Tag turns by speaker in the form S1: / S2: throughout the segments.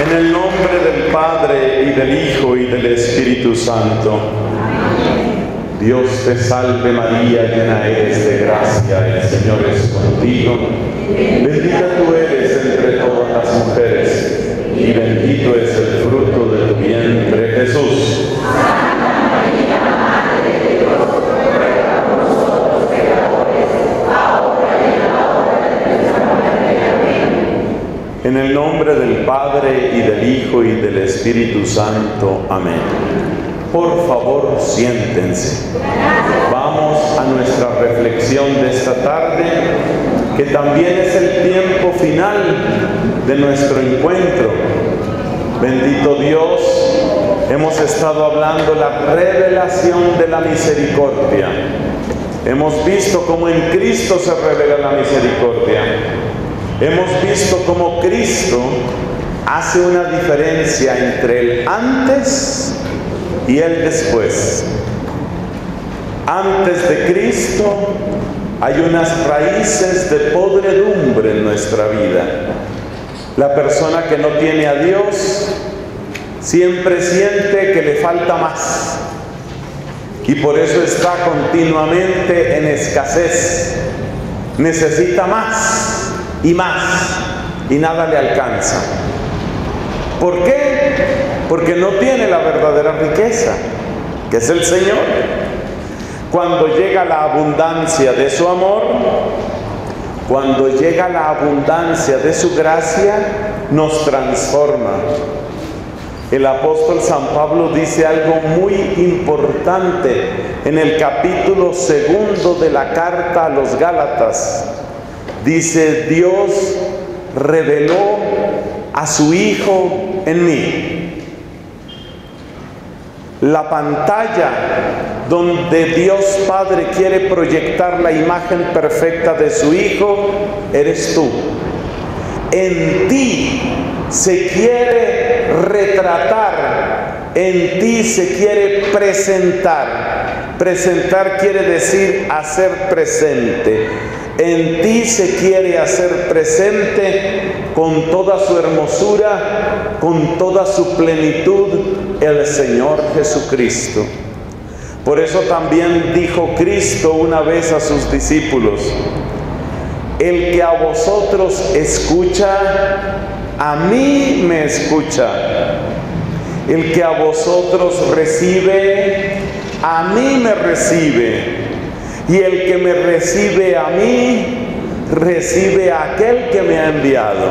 S1: En el nombre del Padre, y del Hijo, y del Espíritu Santo. Dios te salve María, llena eres de gracia, el Señor es contigo. Bendita tú eres entre todas las mujeres, y bendito es el fruto de tu vientre, Jesús. En el nombre del Padre, y del Hijo, y del Espíritu Santo. Amén. Por favor, siéntense. Vamos a nuestra reflexión de esta tarde, que también es el tiempo final de nuestro encuentro. Bendito Dios, hemos estado hablando la revelación de la misericordia. Hemos visto cómo en Cristo se revela la misericordia. Hemos visto cómo Cristo hace una diferencia entre el antes y el después. Antes de Cristo hay unas raíces de podredumbre en nuestra vida. La persona que no tiene a Dios siempre siente que le falta más, y por eso está continuamente en escasez. Necesita más y más, y nada le alcanza. ¿Por qué? Porque no tiene la verdadera riqueza, que es el Señor. Cuando llega la abundancia de su amor, cuando llega la abundancia de su gracia, nos transforma. El apóstol San Pablo dice algo muy importante en el capítulo 2 de la carta a los Gálatas. Dice: Dios reveló a su Hijo en mí. La pantalla donde Dios Padre quiere proyectar la imagen perfecta de su Hijo eres tú. En ti se quiere retratar, en ti se quiere presentar. Presentar quiere decir hacer presente. En ti se quiere hacer presente con toda su hermosura, con toda su plenitud, el Señor Jesucristo. Por eso también dijo Cristo una vez a sus discípulos: el que a vosotros escucha, a mí me escucha. El que a vosotros recibe, a mí me recibe. Y el que me recibe a mí, recibe a aquel que me ha enviado.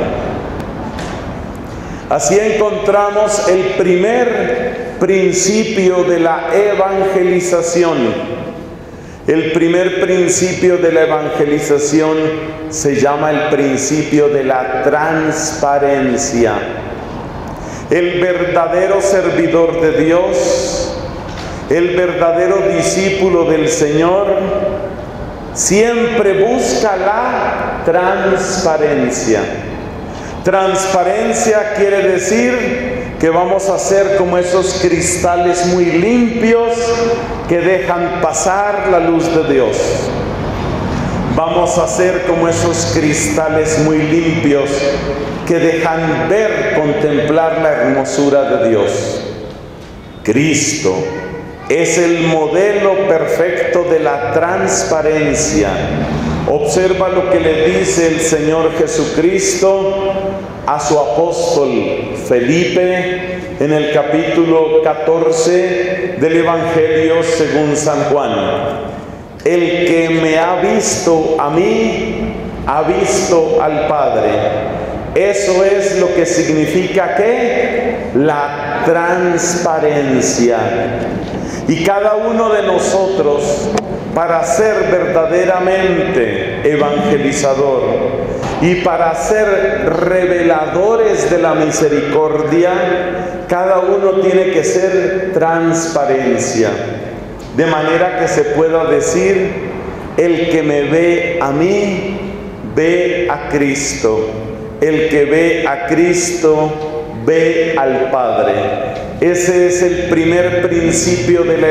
S1: Así encontramos el primer principio de la evangelización. El primer principio de la evangelización se llama el principio de la transparencia. El verdadero servidor de Dios, el verdadero discípulo del Señor, siempre busca la transparencia. Transparencia quiere decir que vamos a ser como esos cristales muy limpios que dejan pasar la luz de Dios. Vamos a ser como esos cristales muy limpios que dejan ver, contemplar la hermosura de Dios. Cristo es el modelo perfecto de la transparencia. Observa lo que le dice el Señor Jesucristo a su apóstol Felipe en el capítulo 14 del Evangelio según San Juan. El que me ha visto a mí, ha visto al Padre. Eso es lo que significa ¿qué? La transparencia. Y cada uno de nosotros, para ser verdaderamente evangelizador y para ser reveladores de la misericordia, cada uno tiene que ser transparencia, de manera que se pueda decir: el que me ve a mí, ve a Cristo. El que ve a Cristo, ve al Padre. Ese es el primer principio de la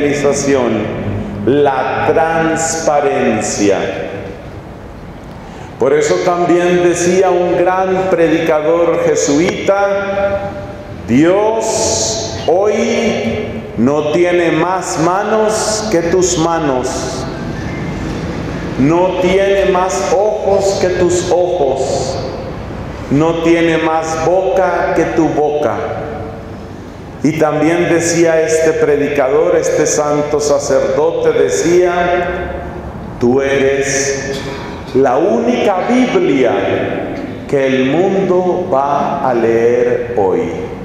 S1: evangelización, la transparencia. Por eso también decía un gran predicador jesuita: Dios hoy no tiene más manos que tus manos, no tiene más ojos que tus ojos, no tiene más boca que tu boca. Y también decía este predicador, este santo sacerdote, decía: tú eres la única Biblia que el mundo va a leer hoy.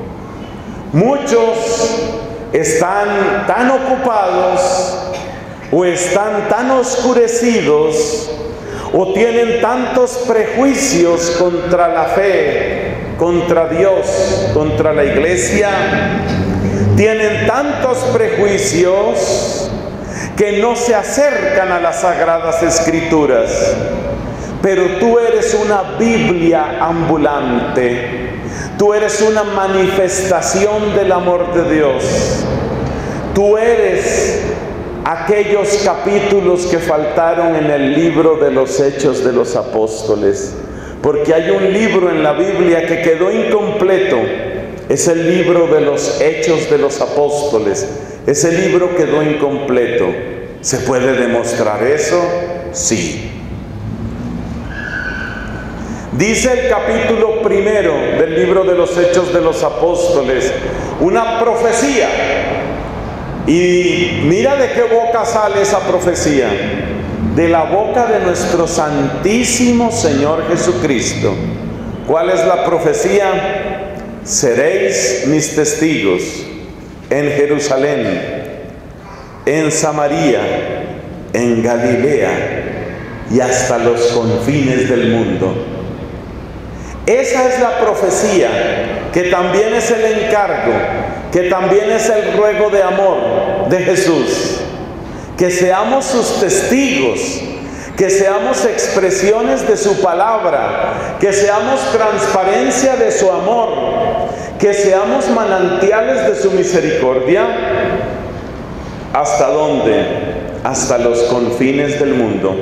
S1: Muchos están tan ocupados o están tan oscurecidos o tienen tantos prejuicios contra la fe, contra Dios, contra la iglesia, tienen tantos prejuicios que no se acercan a las Sagradas Escrituras. Pero tú eres una Biblia ambulante, tú eres una manifestación del amor de Dios, tú eres aquellos capítulos que faltaron en el libro de los Hechos de los Apóstoles, porque hay un libro en la Biblia que quedó incompleto, es el libro de los Hechos de los Apóstoles. Ese libro quedó incompleto. ¿Se puede demostrar eso? Sí. Dice el capítulo 1 del libro de los Hechos de los Apóstoles, una profecía. Y mira de qué boca sale esa profecía. De la boca de nuestro Santísimo Señor Jesucristo. ¿Cuál es la profecía? Seréis mis testigos en Jerusalén, en Samaria, en Galilea y hasta los confines del mundo. Esa es la profecía, que también es el encargo, que también es el ruego de amor de Jesús. Que seamos sus testigos, que seamos expresiones de su palabra, que seamos transparencia de su amor, que seamos manantiales de su misericordia. ¿Hasta dónde? Hasta los confines del mundo.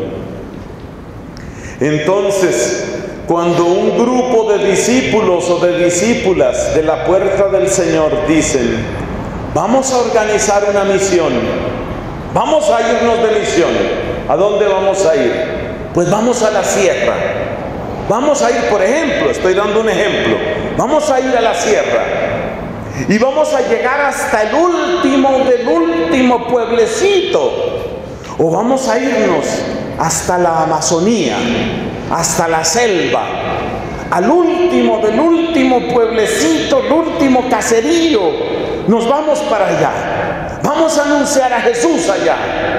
S1: Entonces, cuando un grupo de discípulos o de discípulas de la puerta del Señor dicen: vamos a organizar una misión, vamos a irnos de misión, ¿a dónde vamos a ir? Pues vamos a la sierra. Vamos a ir, por ejemplo, estoy dando un ejemplo, vamos a ir a la sierra y vamos a llegar hasta el último del último pueblecito, o vamos a irnos hasta la Amazonía, hasta la selva, al último del último pueblecito, el último caserío. Nos vamos para allá, vamos a anunciar a Jesús allá.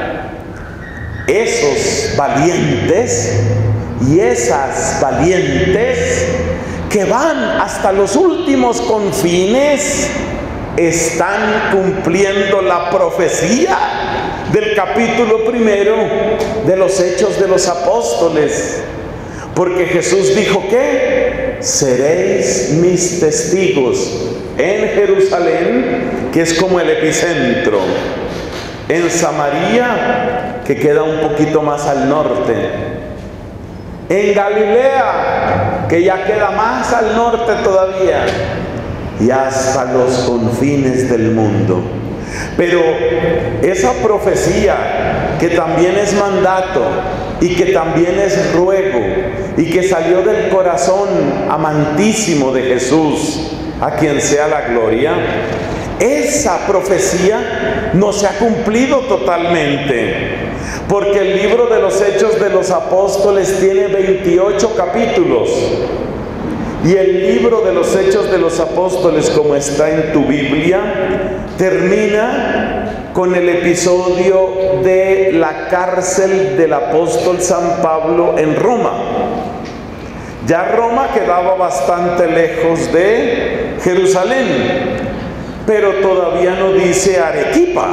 S1: Esos valientes y esas valientes que van hasta los últimos confines están cumpliendo la profecía del capítulo 1 de los Hechos de los Apóstoles. Porque Jesús dijo que seréis mis testigos en Jerusalén, que es como el epicentro, en Samaria, que queda un poquito más al norte, en Galilea, que ya queda más al norte todavía, y hasta los confines del mundo. Pero esa profecía, que también es mandato y que también es ruego y que salió del corazón amantísimo de Jesús, a quien sea la gloria, esa profecía no se ha cumplido totalmente, porque el libro de los Hechos de los Apóstoles tiene 28 capítulos. Y el libro de los Hechos de los Apóstoles, como está en tu Biblia, termina con el episodio de la cárcel del apóstol San Pablo en Roma. Ya Roma quedaba bastante lejos de Jerusalén, pero todavía no dice Arequipa,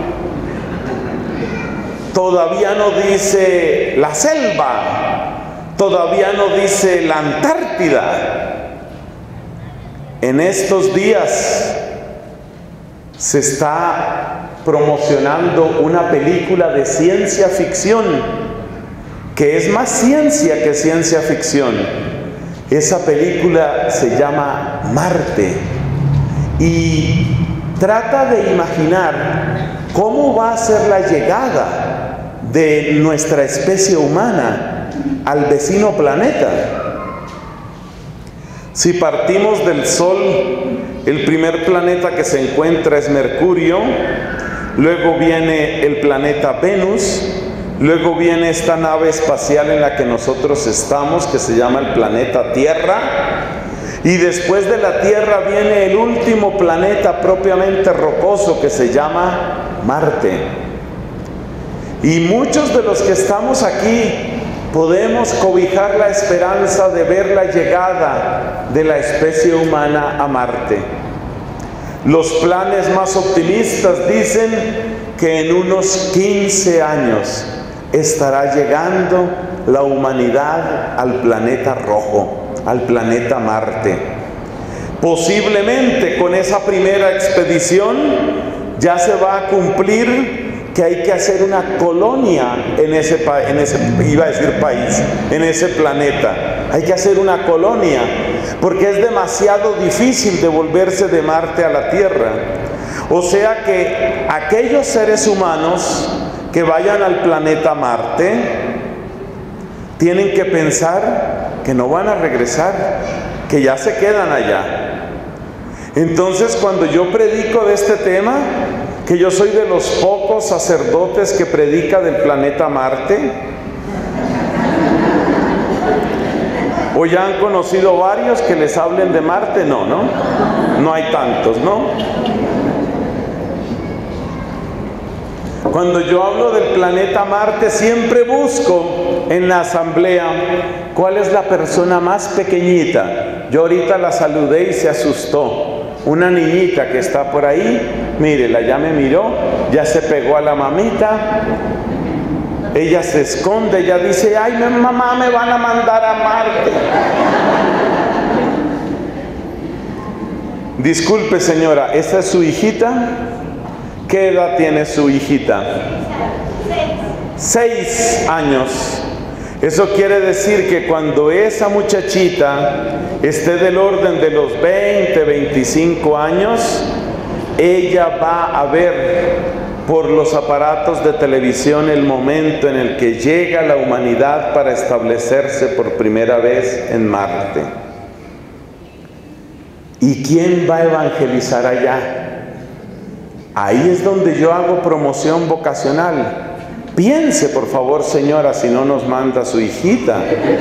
S1: todavía no dice la selva, todavía no dice la Antártida. En estos días se está promocionando una película de ciencia ficción que es más ciencia que ciencia ficción. Esa película se llama Marte y trata de imaginar cómo va a ser la llegada de nuestra especie humana al vecino planeta. Si partimos del Sol, el primer planeta que se encuentra es Mercurio, luego viene el planeta Venus, luego viene esta nave espacial en la que nosotros estamos, que se llama el planeta Tierra, y después de la Tierra viene el último planeta propiamente rocoso que se llama Marte. Y muchos de los que estamos aquí podemos cobijar la esperanza de ver la llegada de la especie humana a Marte. Los planes más optimistas dicen que en unos 15 años estará llegando la humanidad al planeta rojo, al planeta Marte. Posiblemente con esa primera expedición ya se va a cumplir que hay que hacer una colonia en ese país, en ese planeta. Hay que hacer una colonia, porque es demasiado difícil devolverse de Marte a la Tierra. O sea que aquellos seres humanos que vayan al planeta Marte tienen que pensar que no van a regresar, que ya se quedan allá. Entonces, cuando yo predico de este tema, que yo soy de los pocos sacerdotes que predica del planeta Marte, ¿o ya han conocido varios que les hablen de Marte? No hay tantos, ¿no? Cuando yo hablo del planeta Marte, siempre busco en la asamblea cuál es la persona más pequeñita. Yo ahorita la saludé y se asustó. Una niñita que está por ahí, mírela, ya me miró, ya se pegó a la mamita. Ella se esconde, ella dice, ay, mamá, me van a mandar a Marte. Disculpe, señora, ¿esta es su hijita? ¿Qué edad tiene su hijita? 6 años. Eso quiere decir que cuando esa muchachita esté del orden de los 20, 25 años, ella va a ver por los aparatos de televisión el momento en el que llega la humanidad para establecerse por primera vez en Marte. ¿Y quién va a evangelizar allá? Ahí es donde yo hago promoción vocacional. Piense, por favor, señora, si no nos manda su hijita.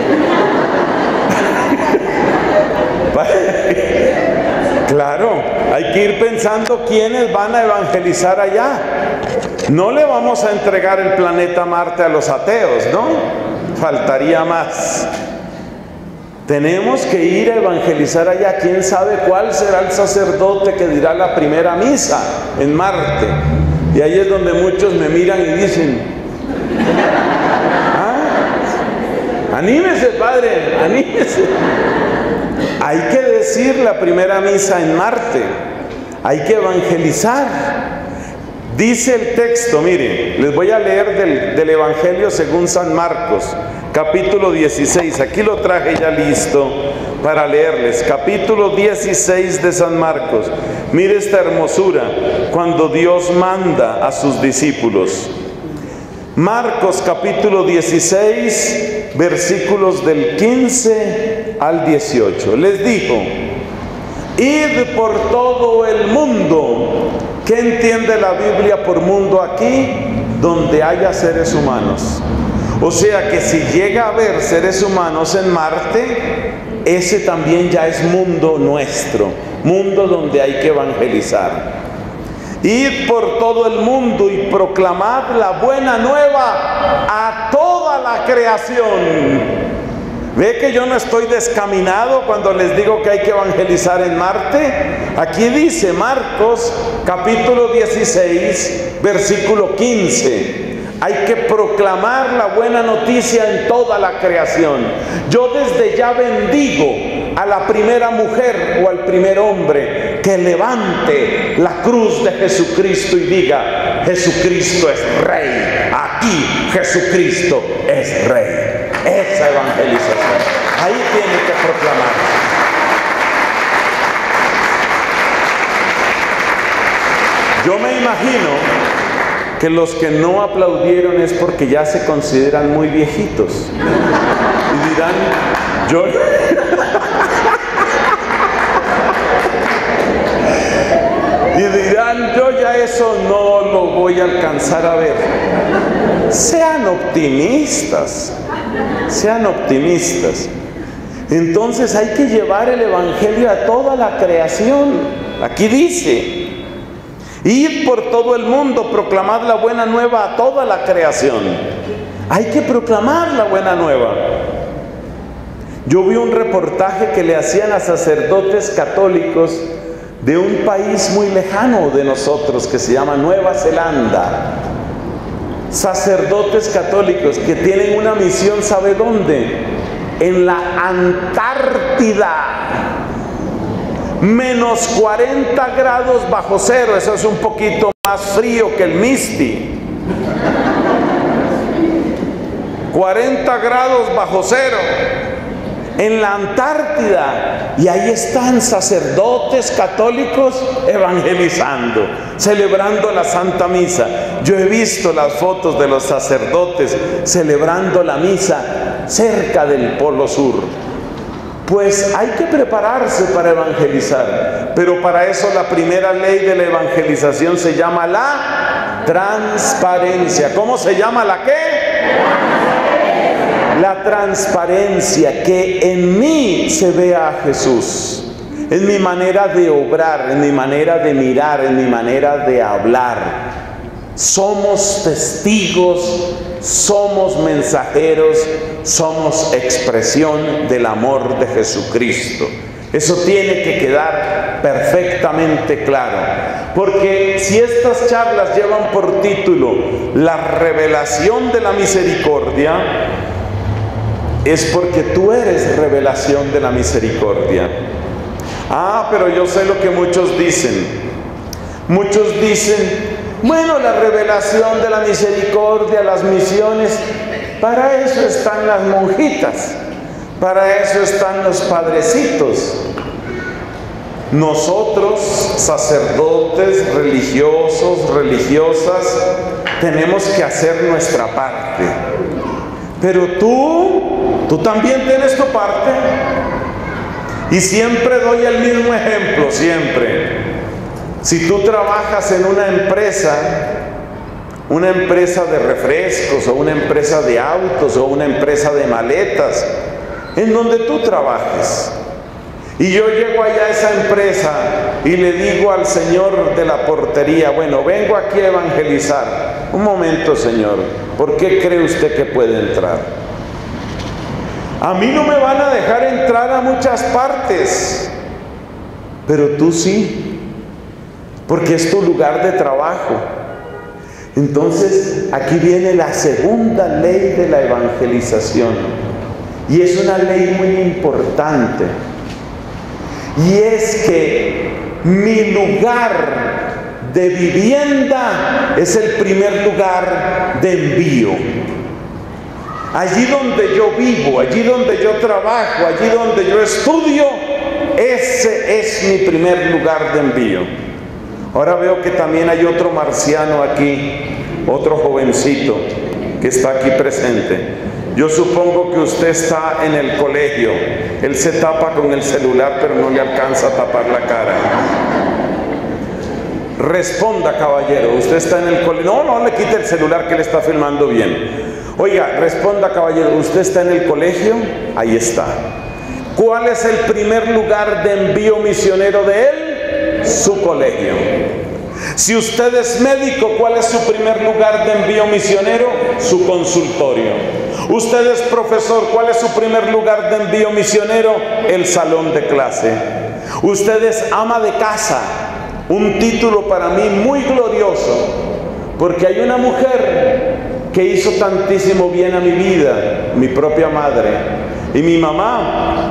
S1: Claro, hay que ir pensando quiénes van a evangelizar allá. No le vamos a entregar el planeta Marte a los ateos, ¿no? Faltaría más. Tenemos que ir a evangelizar allá. ¿Quién sabe cuál será el sacerdote que dirá la primera misa en Marte? Y ahí es donde muchos me miran y dicen, anímese, padre, anímese. Hay que decir la primera misa en Marte. Hay que evangelizar. Dice el texto, miren, les voy a leer del Evangelio según San Marcos, capítulo 16. Aquí lo traje ya listo para leerles. Capítulo 16 de San Marcos. Mire esta hermosura cuando Dios manda a sus discípulos. Marcos capítulo 16, versículos del 15 al 18. Les dijo, id por todo el mundo. ¿Qué entiende la Biblia por mundo aquí? Donde haya seres humanos. O sea que si llega a haber seres humanos en Marte, ese también ya es mundo nuestro, mundo donde hay que evangelizar. Id por todo el mundo y proclamad la buena nueva a toda la creación. ¿Ve que yo no estoy descaminado cuando les digo que hay que evangelizar en Marte? Aquí dice Marcos capítulo 16, versículo 15. Hay que proclamar la buena noticia en toda la creación. Yo desde ya bendigo a la primera mujer o al primer hombre que levante la cruz de Jesucristo y diga: Jesucristo es Rey, aquí Jesucristo es Rey. Esa evangelización, ahí tiene que proclamarse. Yo me imagino que los que no aplaudieron es porque ya se consideran muy viejitos y dirán: yo yo ya eso no lo voy a alcanzar a ver. Sean optimistas, sean optimistas. Entonces hay que llevar el evangelio a toda la creación. Aquí dice: id por todo el mundo, proclamad la buena nueva a toda la creación. Hay que proclamar la buena nueva. Yo vi un reportaje que le hacían a sacerdotes católicos de un país muy lejano de nosotros que se llama Nueva Zelanda. Sacerdotes católicos que tienen una misión, ¿sabe dónde? En la Antártida. Menos 40 grados bajo cero, eso es un poquito más frío que el Misti. 40 grados bajo cero en la Antártida, y ahí están sacerdotes católicos evangelizando, celebrando la Santa Misa. Yo he visto las fotos de los sacerdotes celebrando la misa cerca del Polo Sur. Pues hay que prepararse para evangelizar, pero para eso la primera ley de la evangelización se llama la transparencia. ¿Cómo se llama la qué? La transparencia, que en mí se vea a Jesús, en mi manera de obrar, en mi manera de mirar, en mi manera de hablar. Somos testigos, somos mensajeros, somos expresión del amor de Jesucristo. Eso tiene que quedar perfectamente claro, porque si estas charlas llevan por título la revelación de la misericordia, es porque tú eres revelación de la misericordia. Ah, pero yo sé lo que muchos dicen. Muchos dicen: bueno, la revelación de la misericordia, las misiones, para eso están las monjitas, para eso están los padrecitos. Nosotros, sacerdotes, religiosos, religiosas, tenemos que hacer nuestra parte. Pero tú también tienes tu parte. Y siempre doy el mismo ejemplo, siempre. Si tú trabajas en una empresa de refrescos, o una empresa de autos, o una empresa de maletas, en donde tú trabajes, y yo llego allá a esa empresa y le digo al señor de la portería: bueno, vengo aquí a evangelizar. Un momento, señor, ¿por qué cree usted que puede entrar? A mí no me van a dejar entrar a muchas partes, pero tú sí, porque es tu lugar de trabajo. Entonces, aquí viene la segunda ley de la evangelización, y es una ley muy importante, y es que mi lugar de vivienda es el primer lugar de envío. Allí donde yo vivo, allí donde yo trabajo, allí donde yo estudio, ese es mi primer lugar de envío. Ahora veo que también hay otro marciano aquí, otro jovencito que está aquí presente. Yo supongo que usted está en el colegio. Él se tapa con el celular, pero no le alcanza a tapar la cara. Responda, caballero. Usted está en el colegio. No le quite el celular, que le está filmando bien. Oiga, responda, caballero. ¿Usted está en el colegio? Ahí está. ¿Cuál es el primer lugar de envío misionero de él? Su colegio. Si usted es médico, ¿cuál es su primer lugar de envío misionero? Su consultorio. Usted es profesor, ¿cuál es su primer lugar de envío misionero? El salón de clase. Usted es ama de casa, un título para mí muy glorioso, porque hay una mujer que hizo tantísimo bien a mi vida, mi propia madre. Y mi mamá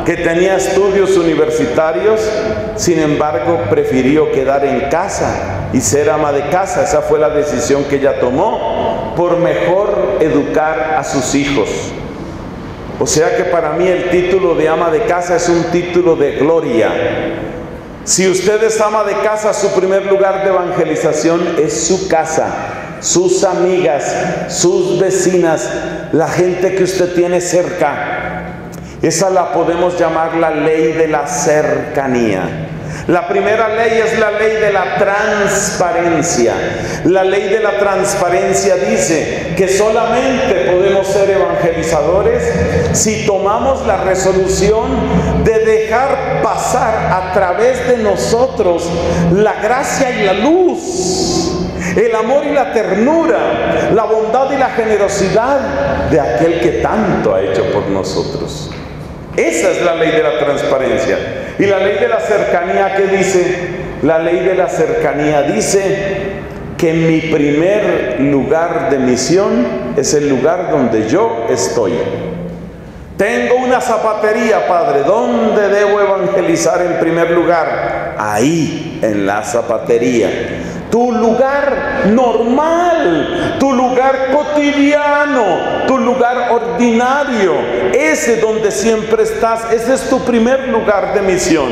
S1: que tenía estudios universitarios, sin embargo prefirió quedar en casa y ser ama de casa. Esa fue la decisión que ella tomó, por mejor educar a sus hijos. O sea que para mí el título de ama de casa es un título de gloria. Si usted es ama de casa, su primer lugar de evangelización es su casa, sus amigas, sus vecinas, la gente que usted tiene cerca. Esa la podemos llamar la ley de la cercanía. La primera ley es la ley de la transparencia. La ley de la transparencia dice que solamente podemos ser evangelizadores si tomamos la resolución de dejar pasar a través de nosotros la gracia y la luz, el amor y la ternura, la bondad y la generosidad de aquel que tanto ha hecho por nosotros. Esa es la ley de la transparencia. Y la ley de la cercanía, ¿qué dice? La ley de la cercanía dice que mi primer lugar de misión es el lugar donde yo estoy. Tengo una zapatería, Padre, ¿dónde debo evangelizar en primer lugar? Ahí, en la zapatería. Tu lugar normal, tu lugar cotidiano, tu lugar ordinario, ese donde siempre estás, ese es tu primer lugar de misión.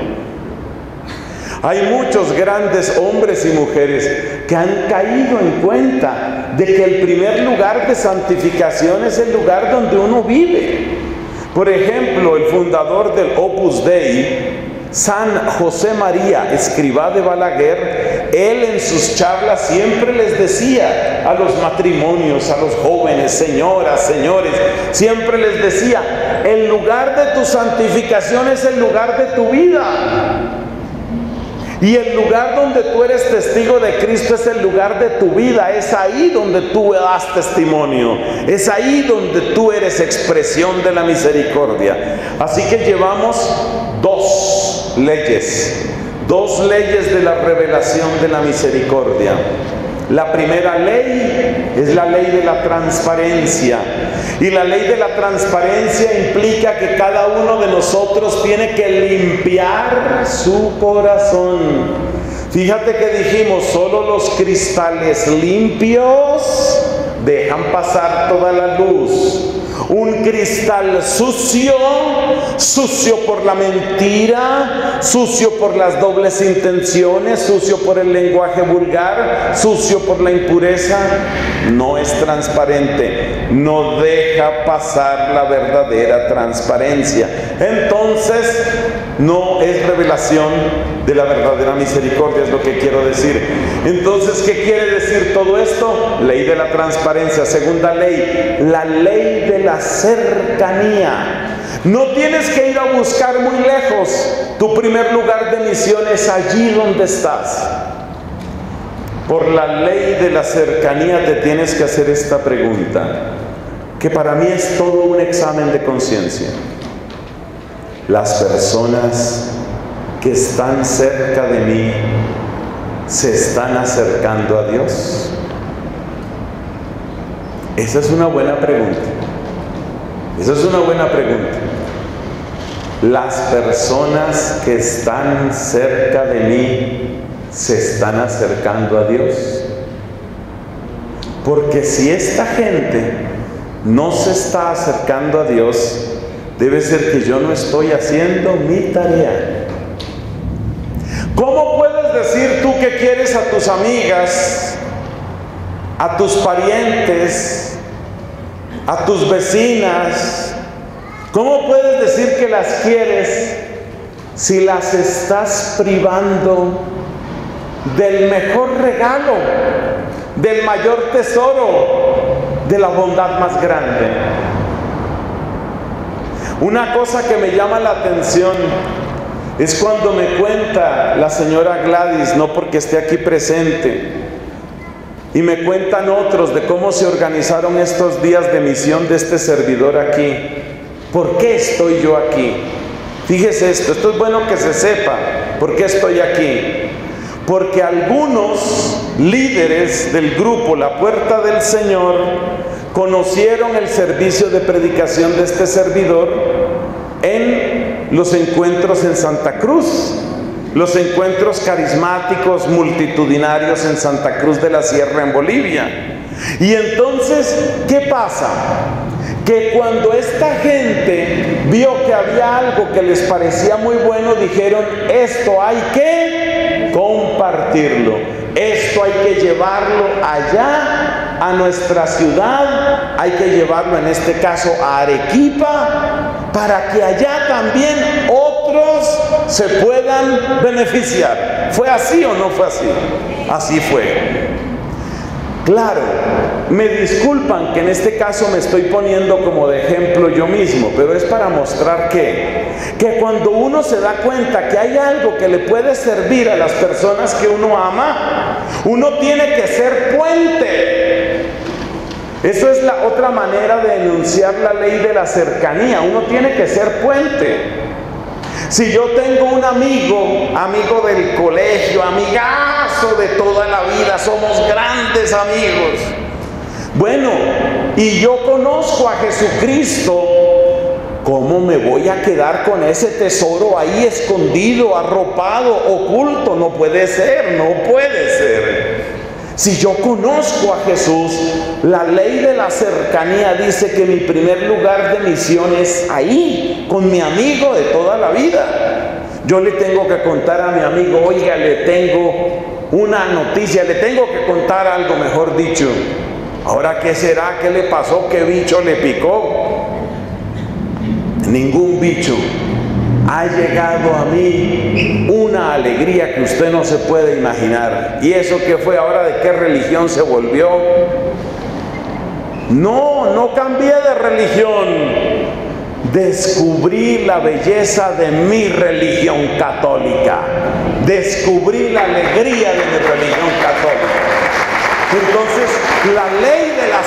S1: Hay muchos grandes hombres y mujeres que han caído en cuenta de que el primer lugar de santificación es el lugar donde uno vive. Por ejemplo, el fundador del Opus Dei, San José María Escrivá de Balaguer, él en sus charlas siempre les decía a los matrimonios, a los jóvenes, señoras, señores, siempre les decía: el lugar de tu santificación es el lugar de tu vida. Y el lugar donde tú eres testigo de Cristo es el lugar de tu vida. Es ahí donde tú das testimonio. Es ahí donde tú eres expresión de la misericordia. Así que llevamos dos leyes de la revelación de la misericordia. La primera ley es la ley de la transparencia. Y la ley de la transparencia implica que cada uno de nosotros tiene que limpiar su corazón. Fíjate que dijimos, solo los cristales limpios dejan pasar toda la luz. Un cristal sucio, sucio por la mentira, sucio por las dobles intenciones, sucio por el lenguaje vulgar, sucio por la impureza, no es transparente, no deja pasar la verdadera transparencia. Entonces, no es revelación de la verdadera misericordia, es lo que quiero decir. Entonces, ¿qué quiere decir todo esto? Ley de la transparencia. Segunda ley, la ley de la cercanía. No tienes que ir a buscar muy lejos. Tu primer lugar de misión es allí donde estás. Por la ley de la cercanía te tienes que hacer esta pregunta, que para mí es todo un examen de conciencia. Las personas que están cerca de mí se están acercando a Dios. Esa es una buena pregunta. Esa es una buena pregunta. Las personas que están cerca de mí se están acercando a Dios. Porque si esta gente no se está acercando a Dios, debe ser que yo no estoy haciendo mi tarea. ¿Cómo puedes decir tú que quieres a tus amigas, a tus parientes, a tus vecinas? ¿Cómo puedes decir que las quieres si las estás privando del mejor regalo, del mayor tesoro, de la bondad más grande? Una cosa que me llama la atención es cuando me cuenta la señora Gladys, no porque esté aquí presente, y me cuentan otros de cómo se organizaron estos días de misión de este servidor aquí. ¿Por qué estoy yo aquí? Fíjese esto es bueno que se sepa. ¿Por qué estoy aquí? Porque algunos líderes del grupo La Puerta del Señor conocieron el servicio de predicación de este servidor en los encuentros en Santa Cruz, los encuentros carismáticos multitudinarios en Santa Cruz de la Sierra, en Bolivia. Y entonces, ¿qué pasa? Que cuando esta gente vio que había algo que les parecía muy bueno, dijeron: esto hay que compartirlo, esto hay que llevarlo allá a nuestra ciudad, hay que llevarlo en este caso a Arequipa, para que allá también otros se puedan beneficiar. ¿Fue así o no fue así? Así fue. Claro, me disculpan que en este caso me estoy poniendo como de ejemplo yo mismo, pero es para mostrar que cuando uno se da cuenta que hay algo que le puede servir a las personas que uno ama, uno tiene que ser puente. Eso es la otra manera de enunciar la ley de la cercanía. Uno tiene que ser puente. Si yo tengo un amigo del colegio, amigazo de toda la vida, somos grandes amigos. Bueno, y yo conozco a Jesucristo, ¿cómo me voy a quedar con ese tesoro ahí escondido, arropado, oculto? No puede ser, no puede ser. Si yo conozco a Jesús, la ley de la cercanía dice que mi primer lugar de misión es ahí, con mi amigo de toda la vida. Yo le tengo que contar a mi amigo: oiga, le tengo una noticia, le tengo que contar algo, mejor dicho. Ahora, ¿qué será? ¿Qué le pasó? ¿Qué bicho le picó? Ningún bicho. Ha llegado a mí una alegría que usted no se puede imaginar. ¿Y eso qué fue? ¿Ahora de qué religión se volvió? No cambié de religión. Descubrí la belleza de mi religión católica. Descubrí la alegría de mi religión católica. Entonces, la ley de la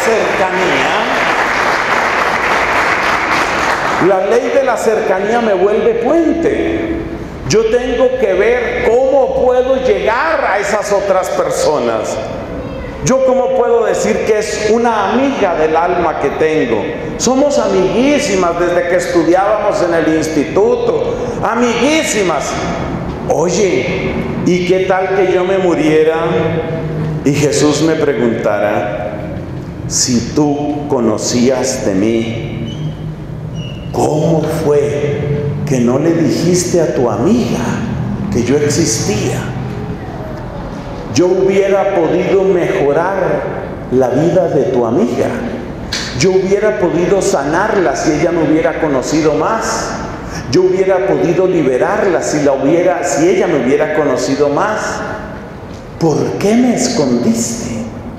S1: cercanía me vuelve puente. Yo tengo que ver cómo puedo llegar a esas otras personas. Yo cómo puedo decir que es una amiga del alma que tengo. Somos amiguísimas desde que estudiábamos en el instituto. Amiguísimas. Oye, ¿y qué tal que yo me muriera y Jesús me preguntara: si tú conocías de mí, ¿cómo fue que no le dijiste a tu amiga que yo existía? Yo hubiera podido mejorar la vida de tu amiga. Yo hubiera podido sanarla si ella me hubiera conocido más. Yo hubiera podido liberarla si ella me hubiera conocido más. ¿Por qué me escondiste?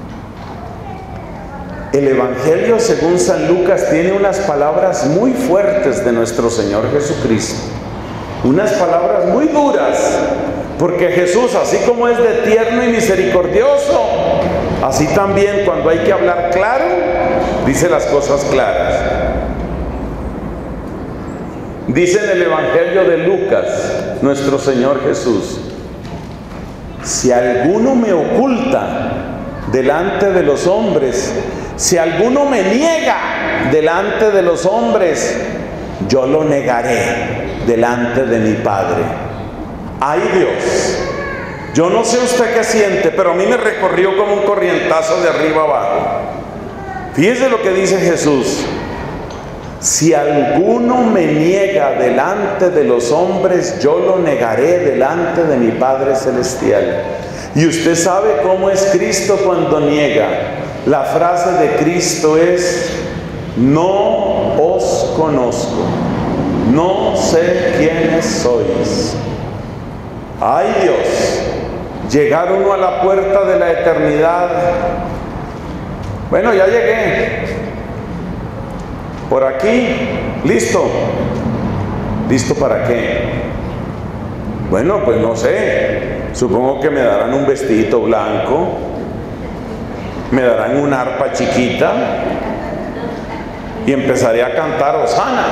S1: El Evangelio según San Lucas tiene unas palabras muy fuertes de nuestro Señor Jesucristo. Unas palabras muy duras. Porque Jesús, así como es de tierno y misericordioso, así también cuando hay que hablar claro, dice las cosas claras. Dice en el Evangelio de Lucas, nuestro Señor Jesús: si alguno me oculta delante de los hombres, si alguno me niega delante de los hombres, yo lo negaré delante de mi Padre. ¡Ay, Dios! Yo no sé usted qué siente, pero a mí me recorrió como un corrientazo de arriba abajo. Fíjese lo que dice Jesús: si alguno me niega delante de los hombres, yo lo negaré delante de mi Padre Celestial. Y usted sabe cómo es Cristo cuando niega. La frase de Cristo es: no os conozco, no sé quiénes sois. ¡Ay, Dios! Llegar uno a la puerta de la eternidad. Bueno, ya llegué. Por aquí, listo. ¿Listo para qué? Bueno, pues no sé. Supongo que me darán un vestidito blanco, me darán una arpa chiquita y empezaré a cantar Hosana.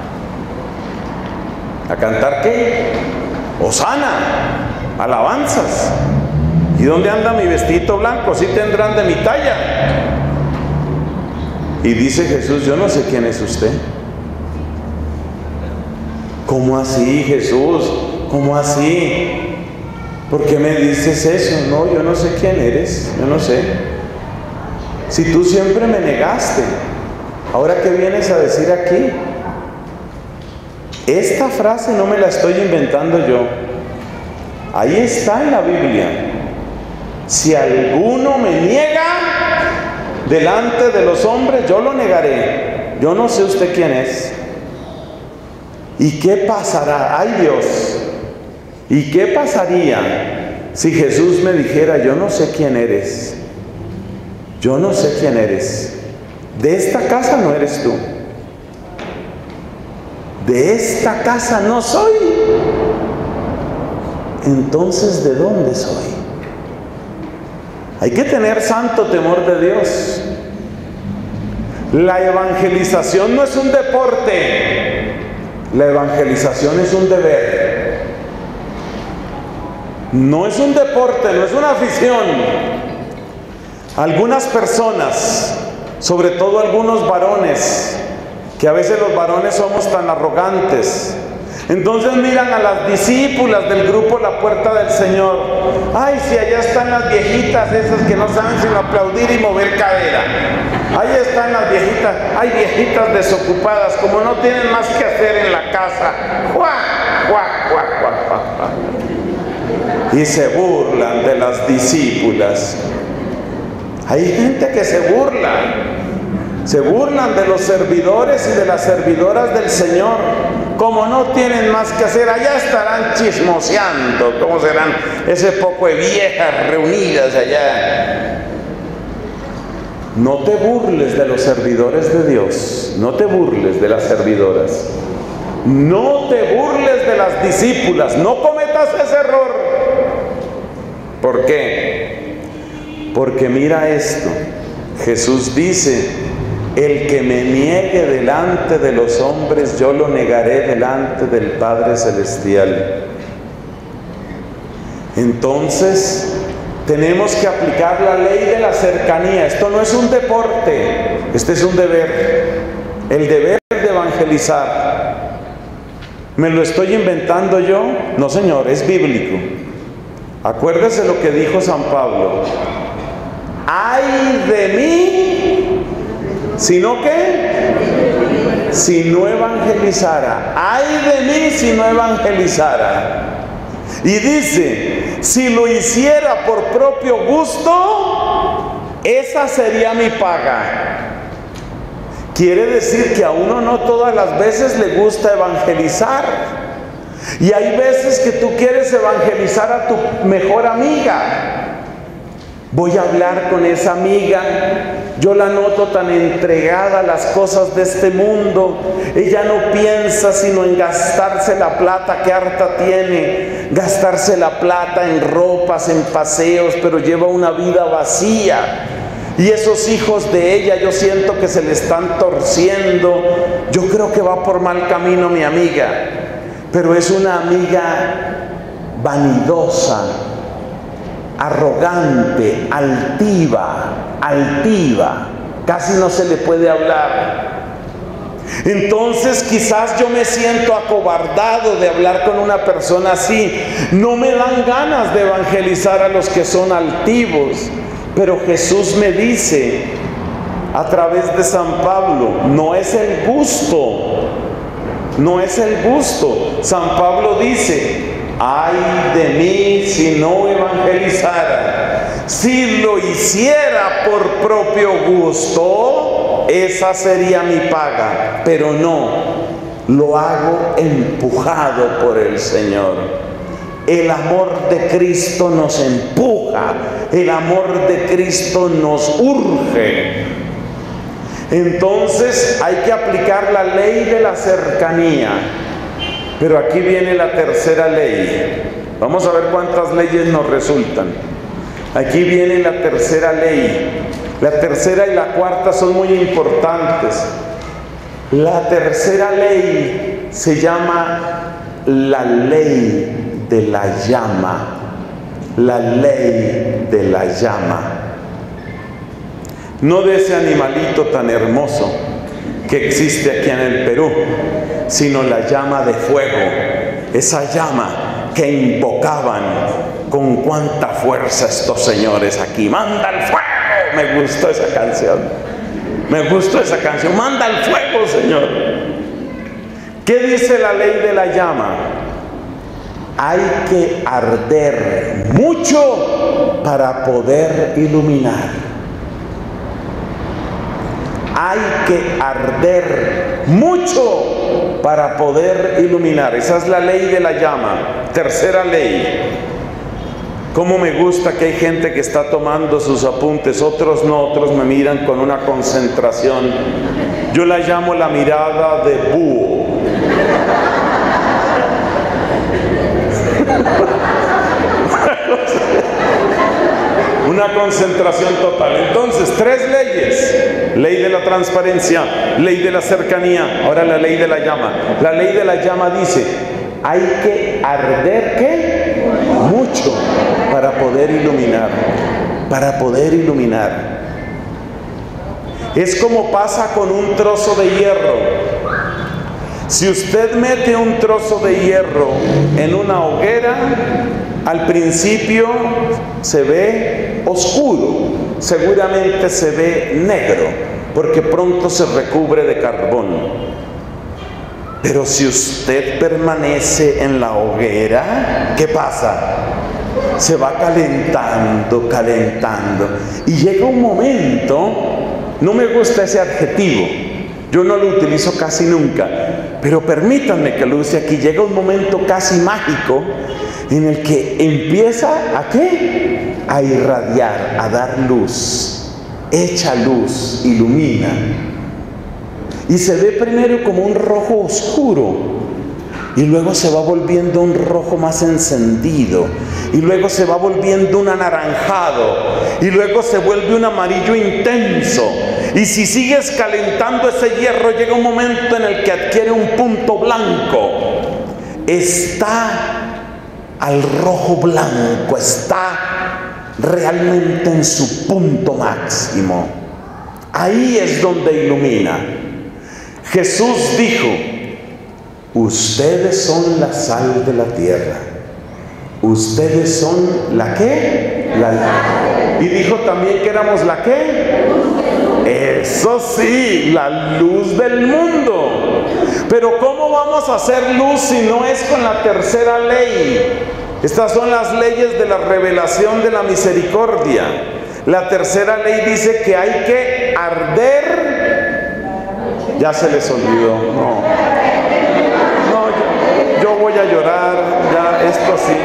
S1: ¿A cantar qué? Hosana, alabanzas. ¿Y dónde anda mi vestidito blanco? ¿Sí tendrán de mi talla? Y dice Jesús: yo no sé quién es usted. ¿Cómo así, Jesús? ¿Cómo así? ¿Por qué me dices eso? No, yo no sé quién eres, yo no sé. Si tú siempre me negaste, ¿ahora qué vienes a decir aquí? Esta frase no me la estoy inventando yo. Ahí está en la Biblia. Si alguno me niega delante de los hombres, yo lo negaré. Yo no sé usted quién es. ¿Y qué pasará? ¡Ay, Dios! ¿Y qué pasaría si Jesús me dijera, yo no sé quién eres? Yo no sé quién eres. De esta casa no eres tú. De esta casa no soy. Entonces, ¿de dónde soy? Hay que tener santo temor de Dios. La evangelización no es un deporte. La evangelización es un deber. No es un deporte, no es una afición. Algunas personas, sobre todo algunos varones, que a veces los varones somos tan arrogantes, entonces miran a las discípulas del grupo La Puerta del Señor. Ay, si allá están las viejitas esas que no saben sino aplaudir y mover cadera. Ahí están las viejitas, hay viejitas desocupadas, como no tienen más que hacer en la casa. ¡Guau, guau, guau, guau, guau! Y se burlan de las discípulas. Hay gente que se burlan de los servidores y de las servidoras del Señor. Como no tienen más que hacer, allá estarán chismoseando. ¿Cómo serán ese poco de viejas reunidas allá? No te burles de los servidores de Dios. No te burles de las servidoras. No te burles de las discípulas. No cometas ese error. ¿Por qué? Porque mira esto. Jesús dice: el que me niegue delante de los hombres, yo lo negaré delante del Padre Celestial. Entonces, tenemos que aplicar la ley de la cercanía. Esto no es un deporte, este es un deber. El deber de evangelizar. ¿Me lo estoy inventando yo? No, señor, es bíblico. Acuérdese lo que dijo San Pablo. ¡Ay de mí! ¿Sino qué? Si no evangelizara. ¡Ay de mí si no evangelizara! Y dice, si lo hiciera por propio gusto, esa sería mi paga. Quiere decir que a uno no todas las veces le gusta evangelizar. Y hay veces que tú quieres evangelizar a tu mejor amiga. Voy a hablar con esa amiga, yo la noto tan entregada a las cosas de este mundo. Ella no piensa sino en gastarse la plata que harta tiene, gastarse la plata en ropas, en paseos, pero lleva una vida vacía. Y esos hijos de ella yo siento que se le están torciendo. Yo creo que va por mal camino mi amiga, pero es una amiga vanidosa, arrogante, altiva, casi no se le puede hablar. Entonces quizás yo me siento acobardado de hablar con una persona así. No me dan ganas de evangelizar a los que son altivos. Pero Jesús me dice a través de San Pablo, no es el gusto, no es el gusto. San Pablo dice: ay de mí si no evangelizara. Si lo hiciera por propio gusto, esa sería mi paga. Pero no, lo hago empujado por el Señor. El amor de Cristo nos empuja, el amor de Cristo nos urge. Entonces hay que aplicar la ley de la cercanía. Pero aquí viene la tercera ley. Vamos a ver cuántas leyes nos resultan. Aquí viene la tercera ley. La tercera y la cuarta son muy importantes. La tercera ley se llama la ley de la llama. La ley de la llama. No de ese animalito tan hermoso que existe aquí en el Perú, sino la llama de fuego. Esa llama que invocaban con cuánta fuerza estos señores aquí. ¡Manda el fuego! Me gustó esa canción. Me gustó esa canción. ¡Manda el fuego, Señor! ¿Qué dice la ley de la llama? Hay que arder mucho para poder iluminar. Hay que arder mucho para poder iluminar. Esa es la ley de la llama. Tercera ley. Cómo me gusta que hay gente que está tomando sus apuntes, otros no, otros me miran con una concentración. Yo la llamo la mirada de búho. Una concentración total. Entonces, 3 leyes: ley de la transparencia, ley de la cercanía, ahora la ley de la llama. La ley de la llama dice: hay que arder ¿qué? Mucho para poder iluminar. Para poder iluminar. Es como pasa con un trozo de hierro. Si usted mete un trozo de hierro en una hoguera, al principio se ve oscuro, seguramente se ve negro, porque pronto se recubre de carbón. Pero si usted permanece en la hoguera, ¿qué pasa? Se va calentando, calentando. Y llega un momento, no me gusta ese adjetivo, yo no lo utilizo casi nunca, pero permítanme que lo use aquí. Llega un momento casi mágico en el que empieza ¿a qué? A irradiar, a dar luz, echa luz, ilumina. Y se ve primero como un rojo oscuro, y luego se va volviendo un rojo más encendido, y luego se va volviendo un anaranjado, y luego se vuelve un amarillo intenso. Y si sigues calentando ese hierro, llega un momento en el que adquiere un punto blanco. Está al rojo blanco, está realmente en su punto máximo. Ahí es donde ilumina. Jesús dijo: ustedes son la sal de la tierra. Ustedes son ¿la qué? La luz. Y dijo también que éramos ¿la qué? Eso sí, la luz del mundo. Pero ¿cómo vamos a hacer luz si no es con la tercera ley? Estas son las leyes de la revelación de la misericordia. La tercera ley dice que hay que arder. Ya se les olvidó. No, yo voy a llorar. Ya, esto sí.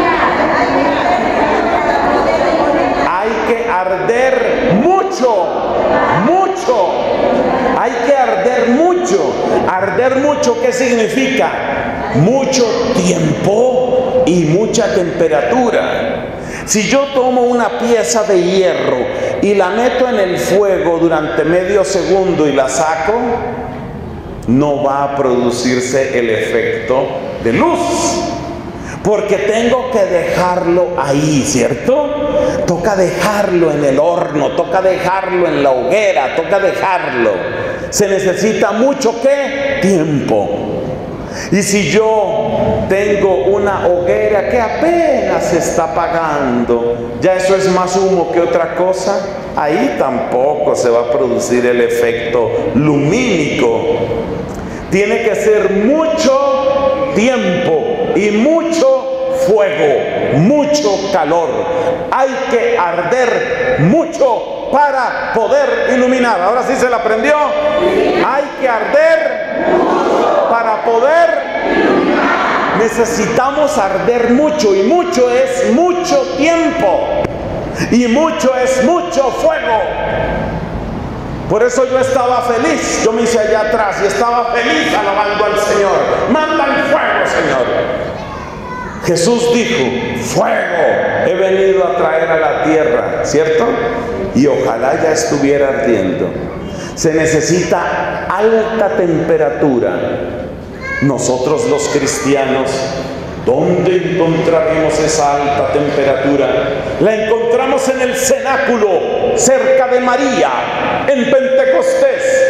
S1: Hay que arder mucho. Mucho. Hay que arder mucho. Arder mucho, ¿qué significa? Mucho tiempo y mucha temperatura. Si yo tomo una pieza de hierro y la meto en el fuego durante medio segundo y la saco, no va a producirse el efecto de luz, porque tengo que dejarlo ahí, ¿cierto? Toca dejarlo en el horno, toca dejarlo en la hoguera, toca dejarlo. Se necesita mucho ¿qué? Tiempo. Y si yo tengo una hoguera que apenas se está apagando, ya eso es más humo que otra cosa, ahí tampoco se va a producir el efecto lumínico. Tiene que ser mucho tiempo y mucho fuego, mucho calor. Hay que arder mucho para poder iluminar. Ahora sí se la aprendió. Hay que arder para poder iluminar. Necesitamos arder mucho, y mucho es mucho tiempo, y mucho es mucho fuego. Por eso yo estaba feliz, yo me hice allá atrás y estaba feliz alabando al Señor. Manda el fuego, Señor. Jesús dijo: fuego he venido a traer a la tierra, ¿cierto? Y ojalá ya estuviera ardiendo. Se necesita alta temperatura. Nosotros los cristianos, ¿dónde encontraremos esa alta temperatura? La encontramos en el cenáculo, cerca de María, en Pentecostés.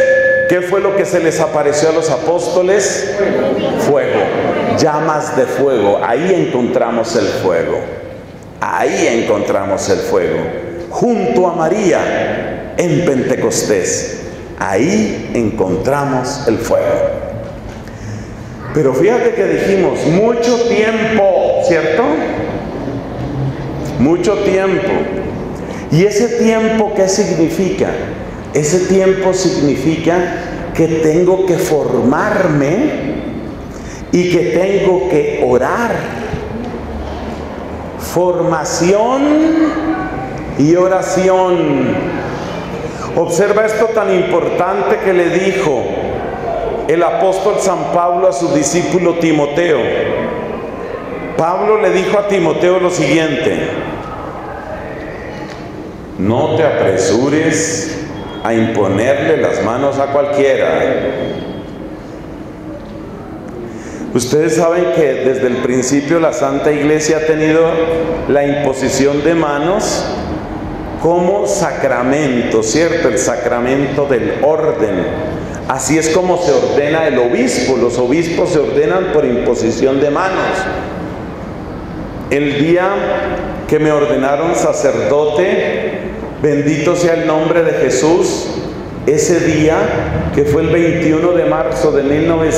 S1: ¿Qué fue lo que se les apareció a los apóstoles? Fuego, llamas de fuego. Ahí encontramos el fuego. Ahí encontramos el fuego. Junto a María en Pentecostés. Ahí encontramos el fuego. Pero fíjate que dijimos mucho tiempo, ¿cierto? Mucho tiempo. ¿Y ese tiempo qué significa? Ese tiempo significa que tengo que formarme y que tengo que orar. Formación y oración. Observa esto tan importante que le dijo el apóstol San Pablo a su discípulo Timoteo. Pablo le dijo a Timoteo lo siguiente: no te apresures a imponerle las manos a cualquiera. Ustedes saben que desde el principio la Santa Iglesia ha tenido la imposición de manos como sacramento, ¿cierto? El sacramento del orden. Así es como se ordena el obispo. Los obispos se ordenan por imposición de manos. El día que me ordenaron sacerdote, bendito sea el nombre de Jesús, ese día, que fue el 21 de marzo de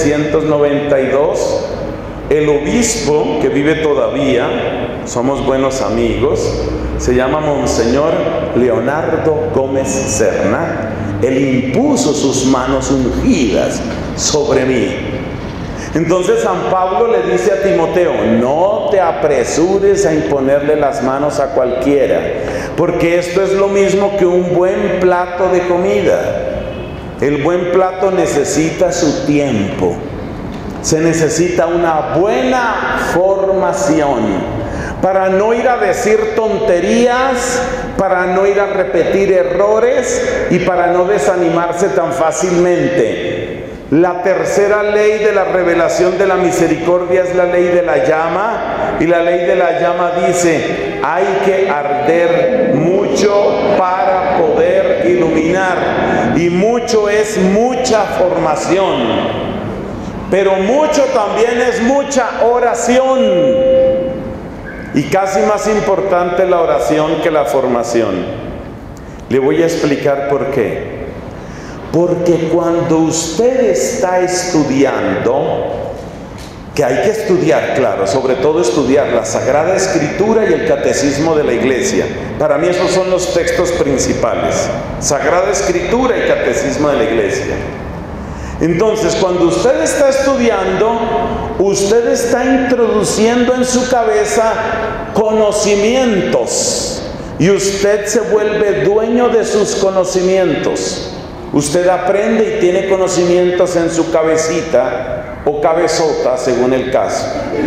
S1: 1992, el obispo, que vive todavía, somos buenos amigos, se llama Monseñor Leonardo Gómez Serna. Él impuso sus manos ungidas sobre mí. Entonces San Pablo le dice a Timoteo: no te apresures a imponerle las manos a cualquiera, porque esto es lo mismo que un buen plato de comida. El buen plato necesita su tiempo. Se necesita una buena formación para no ir a decir tonterías, para no ir a repetir errores y para no desanimarse tan fácilmente. La tercera ley de la revelación de la misericordia es la ley de la llama, y la ley de la llama dice: hay que arder mucho para poder iluminar, y mucho es mucha formación, pero mucho también es mucha oración. Y casi más importante la oración que la formación. Le voy a explicar por qué. Porque cuando usted está estudiando, que hay que estudiar, claro, sobre todo estudiar la Sagrada Escritura y el Catecismo de la Iglesia. Para mí esos son los textos principales: Sagrada Escritura y Catecismo de la Iglesia. Entonces, cuando usted está estudiando, usted está introduciendo en su cabeza conocimientos y usted se vuelve dueño de sus conocimientos. Usted aprende y tiene conocimientos en su cabecita o cabezota, según el caso.